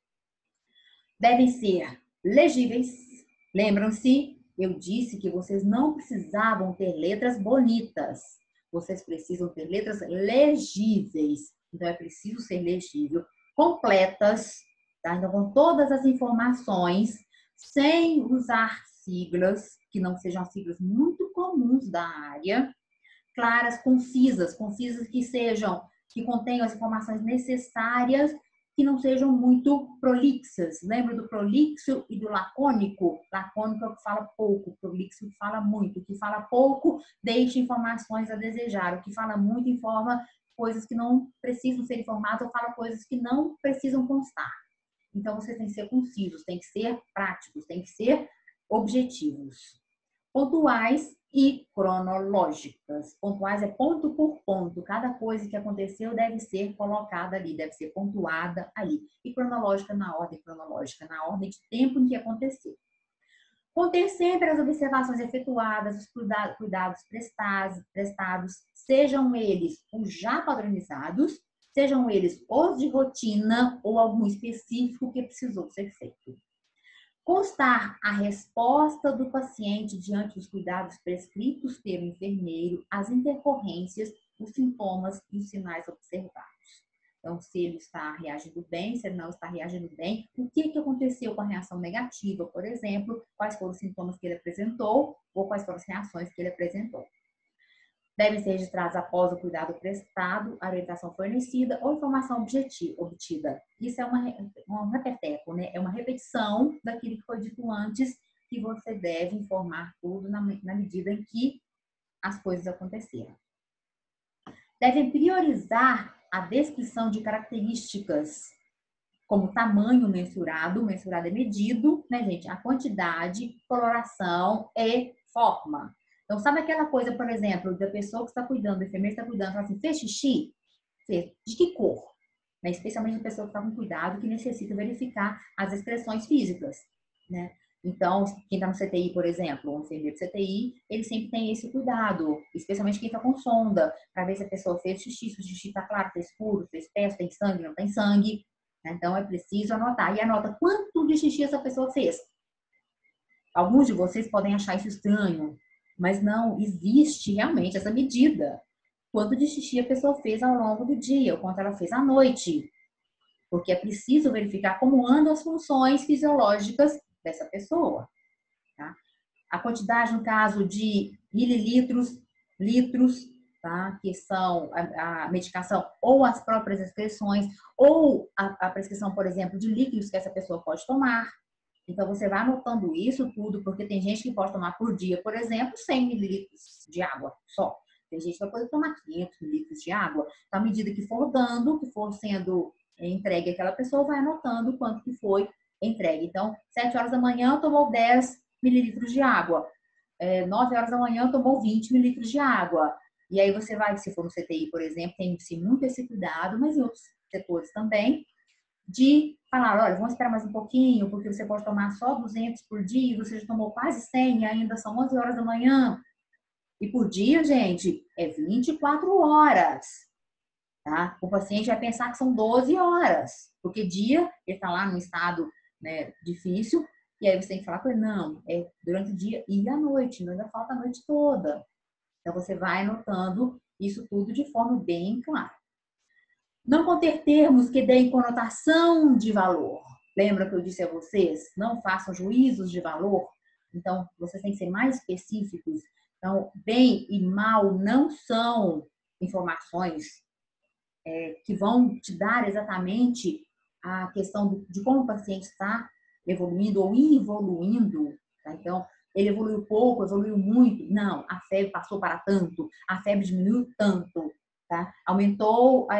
Devem ser legíveis. Lembram-se? Eu disse que vocês não precisavam ter letras bonitas. Vocês precisam ter letras legíveis. Então, é preciso ser legível. Completas, tá? Então, com todas as informações, sem usar siglas, que não sejam siglas muito comuns da área. Claras, concisas que contenham as informações necessárias, que não sejam muito prolixas. Lembra do prolixo e do lacônico? Lacônico é o que fala pouco, prolixo é o que fala muito. O que fala pouco deixa informações a desejar. O que fala muito informa coisas que não precisam ser informadas ou fala coisas que não precisam constar. Então, vocês têm que ser concisos, têm que ser práticos, têm que ser objetivos. pontuais e cronológicas. Pontuais é ponto por ponto. Cada coisa que aconteceu deve ser colocada ali, deve ser pontuada ali. E cronológica na ordem cronológica, na ordem de tempo em que aconteceu. Conter sempre as observações efetuadas, os cuidados prestados, sejam eles os já padronizados, sejam eles os de rotina ou algum específico que precisou ser feito. Constar a resposta do paciente diante dos cuidados prescritos pelo enfermeiro, as intercorrências, os sintomas e os sinais observados. Então, se ele está reagindo bem, se ele não está reagindo bem, o que aconteceu com a reação negativa, por exemplo, quais foram os sintomas que ele apresentou ou quais foram as reações que ele apresentou. Devem ser registrados após o cuidado prestado, a orientação fornecida ou informação obtida. Isso é um repeteco, né? É uma repetição daquilo que foi dito antes, que você deve informar tudo na medida em que as coisas aconteceram. Devem priorizar a descrição de características, como tamanho mensurado é medido, né, gente? A quantidade, coloração e forma. Então, sabe aquela coisa, por exemplo, da pessoa que está cuidando, do enfermeiro que está cuidando, fala assim, fez xixi? Fez. De que cor? Né? Especialmente a pessoa que está com cuidado, que necessita verificar as expressões físicas, né? Então, quem está no CTI, por exemplo, um enfermeiro de CTI, ele sempre tem esse cuidado, especialmente quem está com sonda, para ver se a pessoa fez xixi, se o xixi está claro, está escuro, está espesso, tem sangue, não tem sangue. Então, é preciso anotar. E anota quanto de xixi essa pessoa fez. Alguns de vocês podem achar isso estranho, mas não existe realmente essa medida. Quanto de xixi a pessoa fez ao longo do dia, ou quanto ela fez à noite. Porque é preciso verificar como andam as funções fisiológicas dessa pessoa. Tá? A quantidade, no caso de mililitros, litros, tá? Que são a medicação ou as próprias excreções, ou a prescrição, por exemplo, de líquidos que essa pessoa pode tomar. Então, você vai anotando isso tudo, porque tem gente que pode tomar por dia, por exemplo, 100 mililitros de água só. Tem gente que vai poder tomar 500 mililitros de água. Então, à medida que for dando, que for sendo entregue àquela pessoa, vai anotando quanto que foi entregue. Então, 7 horas da manhã, tomou 10 mililitros de água. 9 horas da manhã, tomou 20 mililitros de água. E aí você vai, se for no CTI, por exemplo, tem-se muito esse cuidado, mas em outros setores também, de falar, olha, vamos esperar mais um pouquinho, porque você pode tomar só 200 por dia, você já tomou quase 100 e ainda são 11 horas da manhã. E por dia, gente, é 24 horas. Tá? O paciente vai pensar que são 12 horas, porque dia ele está lá num estado, né, difícil, e aí você tem que falar com ele, não, é durante o dia e à noite, não ainda falta a noite toda. Então você vai anotando isso tudo de forma bem clara. Não conter termos que deem conotação de valor. Lembra que eu disse a vocês? Não façam juízos de valor. Então, vocês têm que ser mais específicos. Então, bem e mal não são informações que vão te dar exatamente a questão de como o paciente está evoluindo ou evoluindo. Tá? Então, ele evoluiu pouco, evoluiu muito. Não, a febre passou para tanto, a febre diminuiu tanto. Tá? Aumentou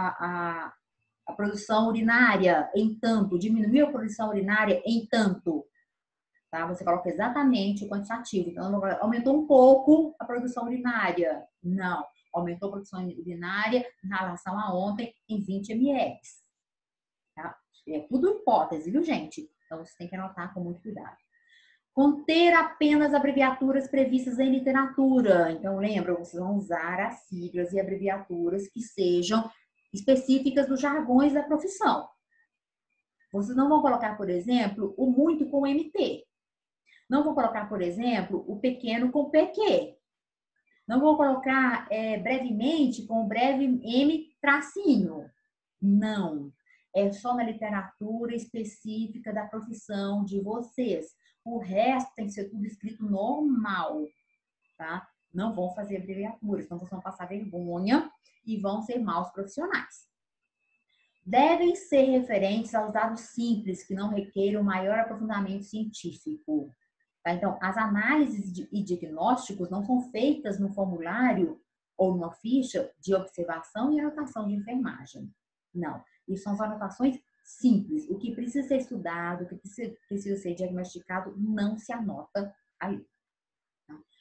a produção urinária em tanto, diminuiu a produção urinária em tanto. Tá? Você coloca exatamente o quantitativo. Então, aumentou um pouco a produção urinária. Não, aumentou a produção urinária em relação a ontem em 20 ml. Tá? É tudo hipótese, viu, gente? Então, você tem que anotar com muito cuidado. Conter apenas abreviaturas previstas em literatura. Então, lembra, vocês vão usar as siglas e abreviaturas que sejam específicas dos jargões da profissão. Vocês não vão colocar, por exemplo, o muito com MT. Não vou colocar, por exemplo, o pequeno com PQ. Não vou colocar brevemente com breve M tracinho. Não. É só na literatura específica da profissão de vocês. O resto tem que ser tudo escrito normal, tá? Não vão fazer abreviaturas, então vocês vão passar vergonha e vão ser maus profissionais. Devem ser referentes aos dados simples, que não requeiram maior aprofundamento científico. Tá? Então, as análises e diagnósticos não são feitas no formulário ou numa ficha de observação e anotação de enfermagem. Não. Isso são anotações simples. O que precisa ser estudado, o que precisa ser diagnosticado, não se anota ali. Tá?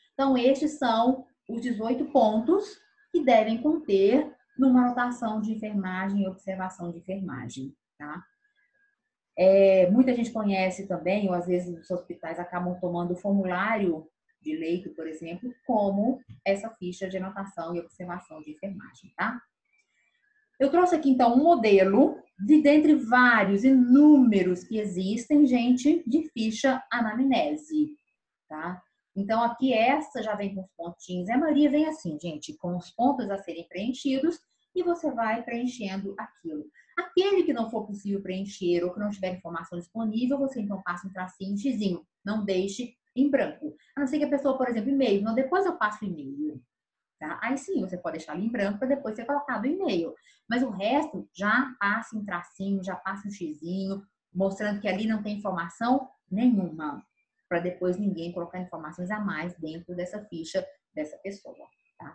Então, estes são os 18 pontos que devem conter numa anotação de enfermagem e observação de enfermagem, tá? Muita gente conhece também, ou às vezes os hospitais acabam tomando o formulário de leito, por exemplo, como essa ficha de anotação e observação de enfermagem, tá? Eu trouxe aqui, então, um modelo de dentre vários, inúmeros que existem, gente, de ficha anamnese, tá? Então, aqui essa já vem com os pontinhos. A maioria vem assim, gente, com os pontos a serem preenchidos e você vai preenchendo aquilo. Aquele que não for possível preencher ou que não tiver informação disponível, você então passa um tracinho, um xizinho. Não deixe em branco. A não ser que a pessoa, por exemplo, e-mail. Não, depois eu passo o e-mail. Tá? Aí sim, você pode deixar ali em branco para depois ser colocado o e-mail. Mas o resto já passa um tracinho, já passa um xizinho, mostrando que ali não tem informação nenhuma, para depois ninguém colocar informações a mais dentro dessa ficha dessa pessoa, tá?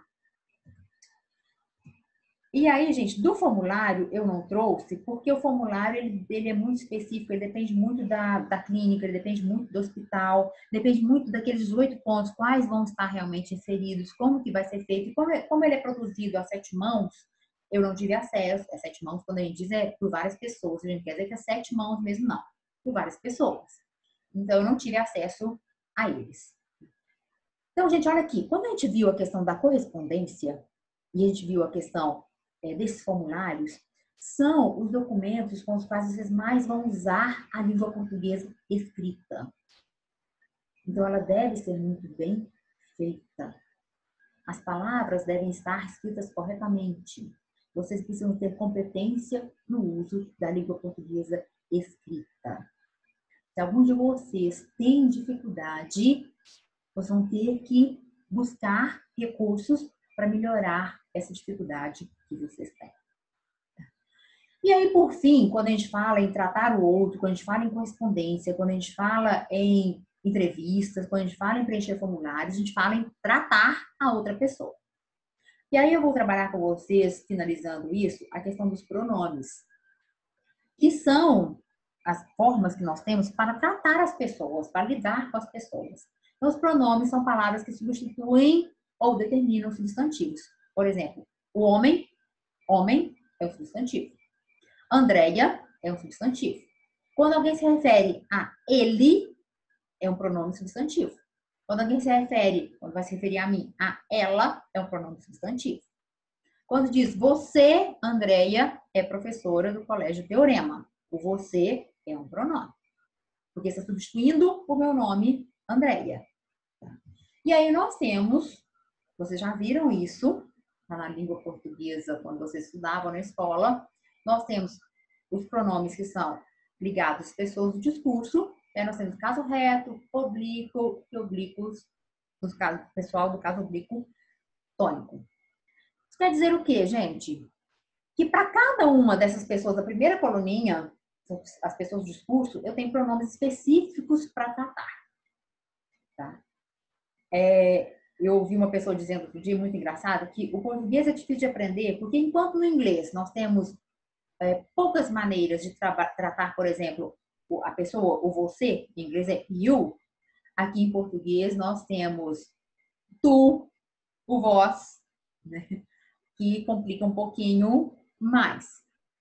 E aí, gente, do formulário eu não trouxe, porque o formulário ele é muito específico, ele depende muito da clínica, ele depende muito do hospital, depende muito daqueles 18 pontos, quais vão estar realmente inseridos, como que vai ser feito, e como ele é produzido a 7 mãos, eu não tive acesso. A 7 mãos, quando a gente diz, é por várias pessoas, a gente quer dizer que é 7 mãos mesmo, não, por várias pessoas. Então, eu não tive acesso a eles. Então, gente, olha aqui, quando a gente viu a questão da correspondência, e a gente viu a questão desses formulários, são os documentos com os quais vocês mais vão usar a língua portuguesa escrita. Então, ela deve ser muito bem feita. As palavras devem estar escritas corretamente. Vocês precisam ter competência no uso da língua portuguesa escrita. Se algum de vocês tem dificuldade, vocês vão ter que buscar recursos para melhorar essa dificuldade que vocês têm. E aí, por fim, quando a gente fala em tratar o outro, quando a gente fala em correspondência, quando a gente fala em entrevistas, quando a gente fala em preencher formulários, a gente fala em tratar a outra pessoa. E aí eu vou trabalhar com vocês, finalizando isso, a questão dos pronomes, que são as formas que nós temos para tratar as pessoas, para lidar com as pessoas. Então, os pronomes são palavras que substituem ou determinam substantivos. Por exemplo, o homem, homem é um substantivo. Andréia é um substantivo. Quando alguém se refere a ele, é um pronome substantivo. Quando alguém se refere, quando vai se referir a mim, a ela, é um pronome substantivo. Quando diz você, Andréia, é professora do Colégio Teorema. O você é um pronome. Porque está substituindo o meu nome, Andréia. E aí nós temos, vocês já viram isso, tá na língua portuguesa, quando vocês estudavam na escola, nós temos os pronomes que são ligados às pessoas do discurso, nós temos caso reto, oblíquo e oblíquos, no caso pessoal, do caso oblíquo tônico. Isso quer dizer o quê, gente? Que para cada uma dessas pessoas da primeira coluninha, as pessoas do discurso, eu tenho pronomes específicos para tratar. Tá? Eu ouvi uma pessoa dizendo outro dia, muito engraçado, que o português é difícil de aprender, porque enquanto no inglês nós temos poucas maneiras de tratar, por exemplo, a pessoa, o você, em inglês é you, aqui em português nós temos tu, o vós, né? Que complica um pouquinho mais.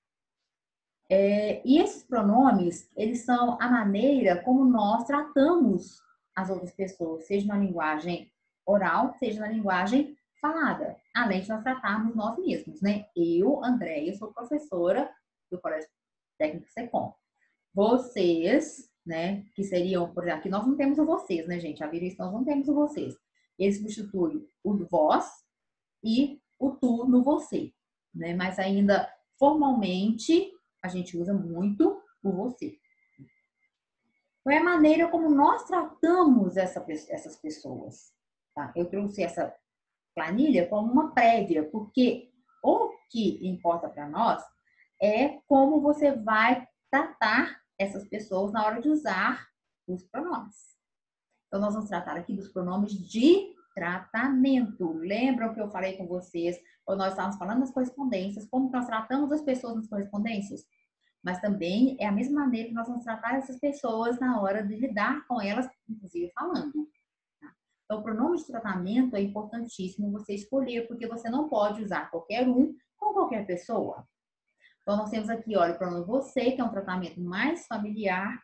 E esses pronomes, eles são a maneira como nós tratamos as outras pessoas, seja na linguagem oral, seja na linguagem falada, além de nós tratarmos nós mesmos, né? Eu, Andréia, sou professora do Colégio Técnico Secom. Vocês, né, que seriam, por exemplo, aqui nós não temos o vocês, né, gente? A viram isso, nós não temos o vocês. Ele substitui o vós e o tu no você, né? Mas ainda formalmente a gente usa muito o você. Então é a maneira como nós tratamos essas pessoas. Tá? Eu trouxe essa planilha como uma prévia, porque o que importa para nós é como você vai tratar essas pessoas na hora de usar os pronomes. Então, nós vamos tratar aqui dos pronomes de tratamento. Lembram que eu falei com vocês, quando nós estávamos falando das correspondências, como nós tratamos as pessoas nas correspondências? Mas também é a mesma maneira que nós vamos tratar essas pessoas na hora de lidar com elas, inclusive falando. Tá? Então, o pronome de tratamento é importantíssimo você escolher, porque você não pode usar qualquer um com qualquer pessoa. Então, nós temos aqui, olha, o pronome você, que é um tratamento mais familiar.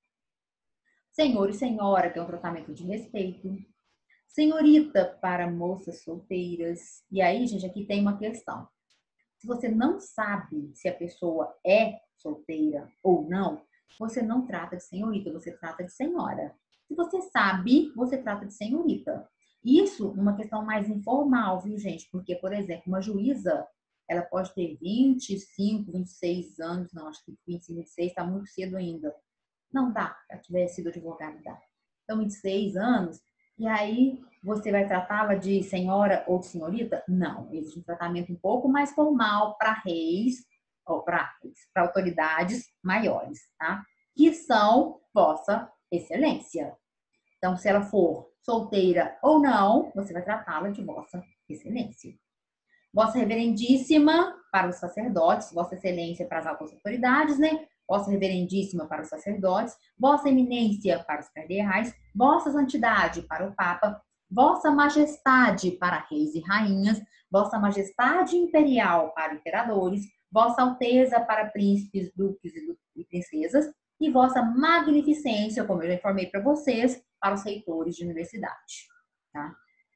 Senhor e senhora, que é um tratamento de respeito. Senhorita para moças solteiras. E aí, gente, aqui tem uma questão. Se você não sabe se a pessoa é solteira ou não, você não trata de senhorita, você trata de senhora. Se você sabe, você trata de senhorita. Isso uma questão mais informal, viu, gente? Porque, por exemplo, uma juíza, ela pode ter 25, 26 anos, não, acho que 25, 26 está muito cedo ainda. Não dá, se ela tiver sido advogada, dá. Então, 26 anos, e aí você vai tratá-la de senhora ou de senhorita? Não, existe um tratamento um pouco mais formal para reis, ou para autoridades maiores, tá? Que são Vossa Excelência. Então, se ela for solteira ou não, você vai tratá-la de Vossa Excelência. Vossa Reverendíssima para os sacerdotes, Vossa Excelência para as altas autoridades, né? Vossa Reverendíssima para os sacerdotes, Vossa Eminência para os cardeais, Vossa Santidade para o Papa, Vossa Majestade para reis e rainhas, Vossa Majestade Imperial para imperadores, Vossa Alteza para príncipes, duques e princesas, e Vossa Magnificência, como eu já informei para vocês, para os reitores de universidade. Tá?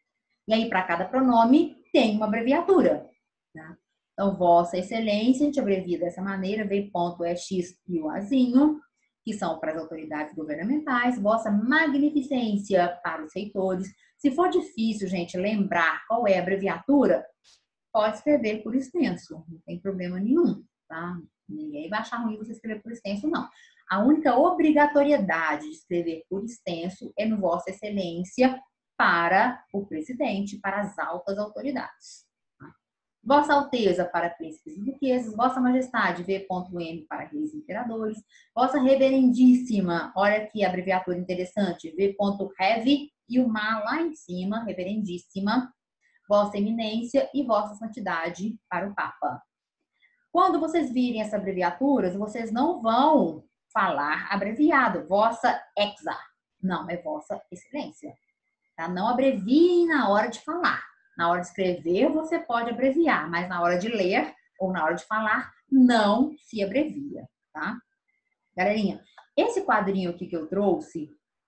E aí, para cada pronome, tem uma abreviatura. Tá? Então, Vossa Excelência, a gente abrevia dessa maneira, V ponto é X e o Azinho, que são para as autoridades governamentais. Vossa Magnificência para os reitores. Se for difícil, gente, lembrar qual é a abreviatura, pode escrever por extenso, não tem problema nenhum, tá? Ninguém vai achar ruim você escrever por extenso, não. A única obrigatoriedade de escrever por extenso é no Vossa Excelência para o presidente, para as altas autoridades. Tá? Vossa Alteza para príncipes e duquesas, Vossa Majestade, V.M. para reis e imperadores, Vossa Reverendíssima, olha aqui a abreviatura interessante, V.Rev e o MA lá em cima, Reverendíssima, Vossa Eminência e Vossa Santidade para o Papa. Quando vocês virem essas abreviaturas, vocês não vão falar abreviado, Vossa Exa. Não, é Vossa Excelência. Tá? Não abrevie na hora de falar. Na hora de escrever, você pode abreviar, mas na hora de ler ou na hora de falar, não se abrevia, tá? Galerinha, esse quadrinho aqui que eu trouxe,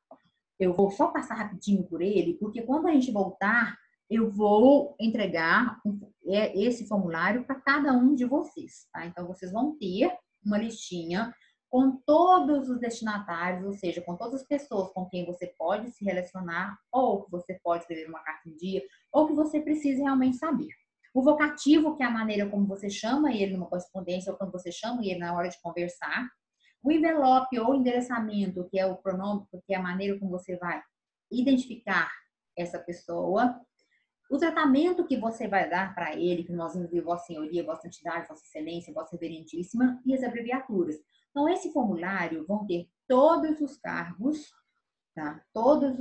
eu vou só passar rapidinho por ele, porque quando a gente voltar, eu vou entregar esse formulário para cada um de vocês, tá? Então, vocês vão ter uma listinha com todos os destinatários, ou seja, com todas as pessoas com quem você pode se relacionar, ou que você pode escrever uma carta um dia, ou que você precise realmente saber. O vocativo, que é a maneira como você chama ele numa correspondência, ou quando você chama ele na hora de conversar. O envelope ou endereçamento, que é o pronome, que é a maneira como você vai identificar essa pessoa. O tratamento que você vai dar para ele, que nós vamos ver Vossa Senhoria, Vossa Santidade, Vossa Excelência, Vossa Reverendíssima, e as abreviaturas. Então, esse formulário vão ter todos os cargos, tá? Todas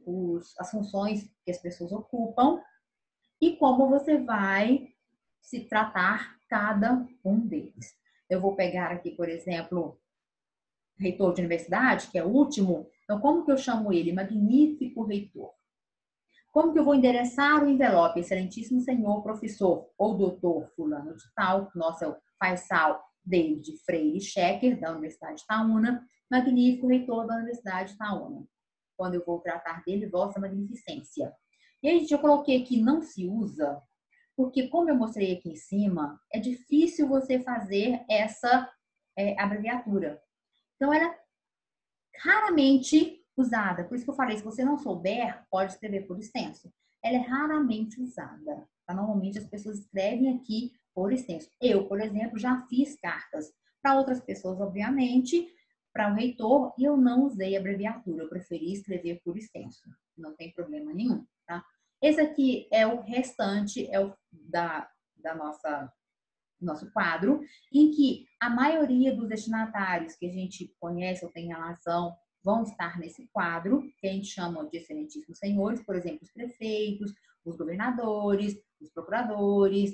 as funções que as pessoas ocupam e como você vai se tratar cada um deles. Eu vou pegar aqui, por exemplo, reitor de universidade, que é o último. Então, como que eu chamo ele? Magnífico reitor. Como que eu vou endereçar o envelope? Excelentíssimo senhor professor ou doutor fulano de tal, nosso é o Faisal David Freire Schecker, da Universidade de Itaúna, magnífico reitor da Universidade de Itaúna. Quando eu vou tratar dele, Vossa Magnificência. E aí, eu coloquei aqui, não se usa, porque como eu mostrei aqui em cima, é difícil você fazer essa abreviatura. Então, ela é raramente usada. Por isso que eu falei, se você não souber, pode escrever por extenso. Ela é raramente usada. Tá? Normalmente as pessoas escrevem aqui por extenso. Eu, por exemplo, já fiz cartas para outras pessoas, obviamente, para o reitor, e eu não usei abreviatura. Eu preferi escrever por extenso. Não tem problema nenhum, tá? Esse aqui é o restante, é o da nosso quadro, em que a maioria dos destinatários que a gente conhece ou tem relação vão estar nesse quadro, que a gente chama de excelentíssimos senhores, por exemplo, os prefeitos, os governadores, os procuradores,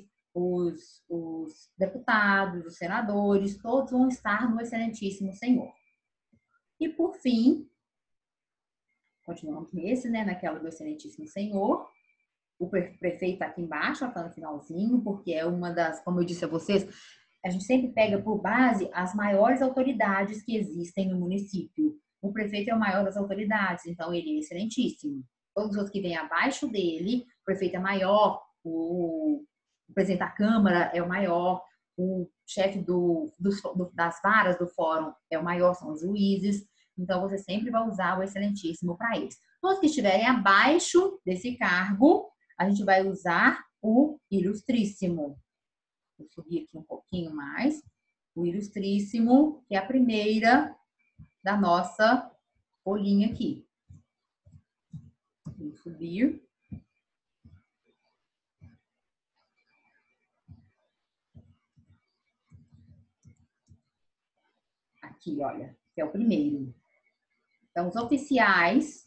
os deputados, os senadores, todos vão estar no excelentíssimo senhor. E, por fim, Continuamos nesse, né? Naquela do Excelentíssimo Senhor. O prefeito está aqui embaixo, está no finalzinho, porque é uma das, como eu disse a vocês, a gente sempre pega por base as maiores autoridades que existem no município. O prefeito é o maior das autoridades, então ele é excelentíssimo. Todos os outros que vêm abaixo dele, o prefeito é maior, o presidente da Câmara é o maior, o chefe das varas do fórum é o maior, são os juízes. Então, você sempre vai usar o excelentíssimo para eles. Todos que estiverem abaixo desse cargo, a gente vai usar o ilustríssimo. Vou subir aqui um pouquinho mais. O ilustríssimo, que é a primeira da nossa folhinha aqui. Vou subir. Aqui, olha, que é o primeiro. Então, os oficiais.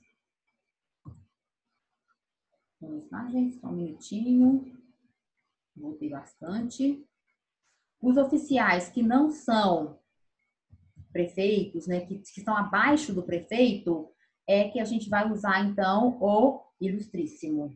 Vamos lá, gente, só um minutinho. Voltei bastante. Os oficiais que não são prefeitos, né, que estão abaixo do prefeito, é que a gente vai usar, então, o ilustríssimo.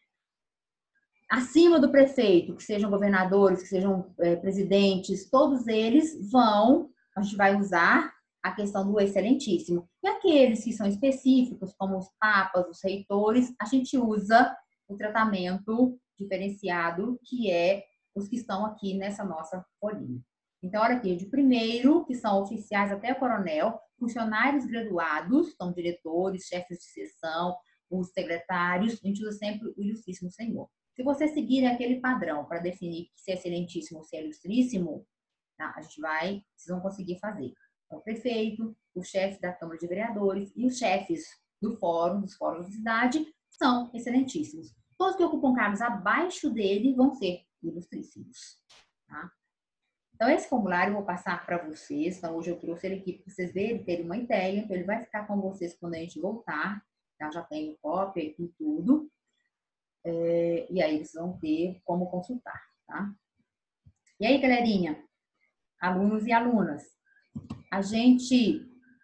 Acima do prefeito, que sejam governadores, que sejam presidentes, todos eles a gente vai usar a questão do excelentíssimo. E aqueles que são específicos, como os papas, os reitores, a gente usa o tratamento diferenciado, que é os que estão aqui nessa nossa folhinha. Então, olha aqui, de primeiro, que são oficiais até coronel, funcionários graduados, são diretores, chefes de seção, os secretários, a gente usa sempre o ilustríssimo senhor. Se você seguir aquele padrão para definir se é excelentíssimo ou se é ilustríssimo, tá? Vocês vão conseguir fazer. Então, o prefeito, o chefe da Câmara de Vereadores e os chefes dos fóruns da cidade são excelentíssimos. Todos que ocupam cargos abaixo dele vão ser ilustríssimos, tá? Então, esse formulário eu vou passar para vocês. Então, hoje eu trouxe ele aqui para vocês verem, terem uma ideia. Então, ele vai ficar com vocês quando a gente voltar. Tá? Já tenho cópia e tudo. E aí, eles vão ter como consultar, tá? E aí, galerinha, alunos e alunas, a gente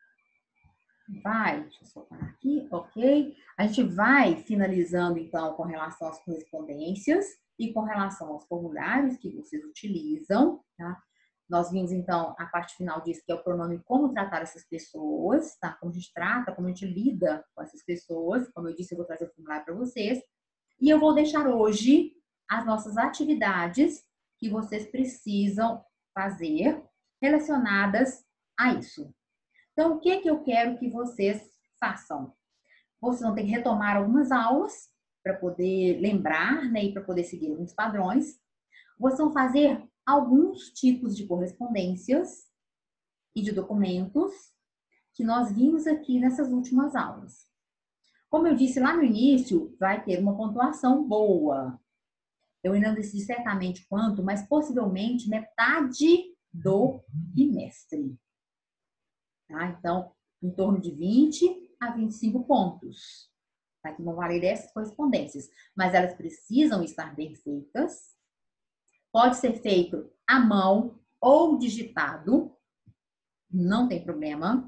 vai, deixa eu soltar aqui, ok? A gente vai finalizando, então, com relação às correspondências e com relação aos formulários que vocês utilizam, tá? Nós vimos, então, a parte final disso, que é o pronome, como tratar essas pessoas, tá? Como a gente trata, como a gente lida com essas pessoas. Como eu disse, eu vou trazer o formulário para vocês. E eu vou deixar hoje as nossas atividades que vocês precisam fazer relacionadas a isso. Então, o que eu quero que vocês façam? Vocês vão ter que retomar algumas aulas para poder lembrar, né, e para poder seguir alguns padrões. Vocês vão fazer alguns tipos de correspondências e de documentos que nós vimos aqui nessas últimas aulas. Como eu disse lá no início, vai ter uma pontuação boa. Eu ainda não decidi certamente quanto, mas possivelmente metade do bimestre. Tá? Então, em torno de 20 a 25 pontos. Tá? Que vão valer essas correspondências. Mas elas precisam estar bem feitas. Pode ser feito à mão ou digitado. Não tem problema.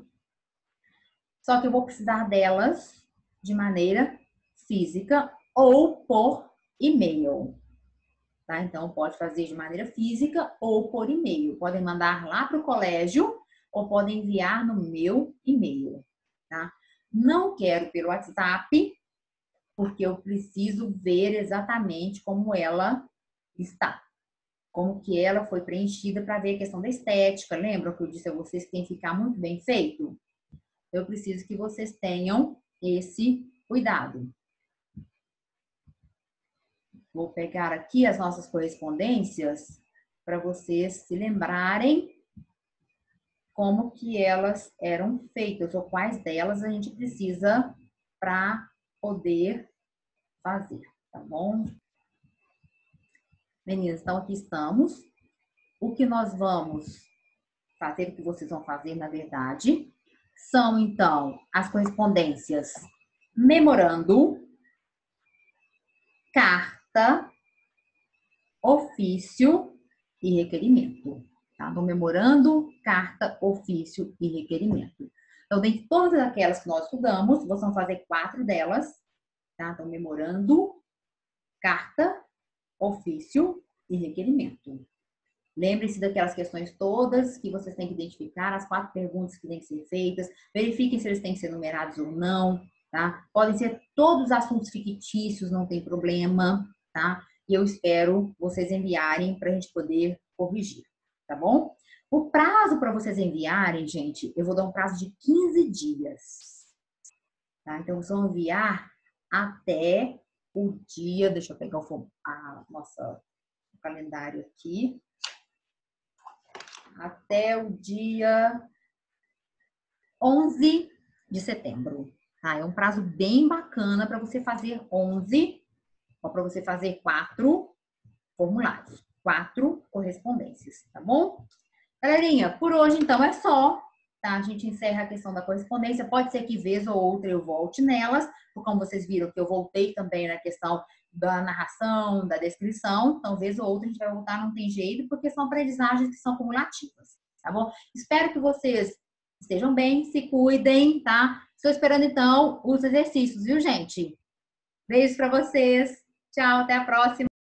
Só que eu vou precisar delas de maneira física ou por e-mail. Tá? Então, pode fazer de maneira física ou por e-mail. Podem mandar lá para o colégio ou podem enviar no meu e-mail. Tá? Não quero pelo WhatsApp, porque eu preciso ver exatamente como ela está. Como que ela foi preenchida para ver a questão da estética. Lembram que eu disse a vocês que tem que ficar muito bem feito? Eu preciso que vocês tenham esse cuidado. Vou pegar aqui as nossas correspondências para vocês se lembrarem como que elas eram feitas ou quais delas a gente precisa para poder fazer, tá bom? Meninas, então aqui estamos. O que nós vamos fazer, o que vocês vão fazer, na verdade, são, então, as correspondências memorando, carta, ofício e requerimento. Tá? No memorando, carta, ofício e requerimento. Então, dentre todas aquelas que nós estudamos, vocês vão fazer 4 delas, tá? Então, memorando, carta, ofício e requerimento. Lembre-se daquelas questões todas que vocês têm que identificar, as 4 perguntas que têm que ser feitas, verifiquem se eles têm que ser numerados ou não, tá? Podem ser todos os assuntos fictícios, não tem problema, tá? E eu espero vocês enviarem para a gente poder corrigir, tá bom? O prazo para vocês enviarem, gente, eu vou dar um prazo de 15 dias, tá? Então, vocês vão enviar até o dia, deixa eu pegar o calendário aqui, até o dia 11 de setembro, tá? É um prazo bem bacana para você fazer 11, ou para você fazer 4 formulários, 4 correspondências, tá bom? Galerinha, por hoje então é só, tá? A gente encerra a questão da correspondência. Pode ser que vez ou outra eu volte nelas, porque como vocês viram que eu voltei também na questão da narração, da descrição, então vez ou outra a gente vai voltar, não tem jeito, porque são aprendizagens que são cumulativas, tá bom? Espero que vocês estejam bem, se cuidem, tá? Estou esperando então os exercícios, viu, gente? Beijos para vocês. Tchau, até a próxima.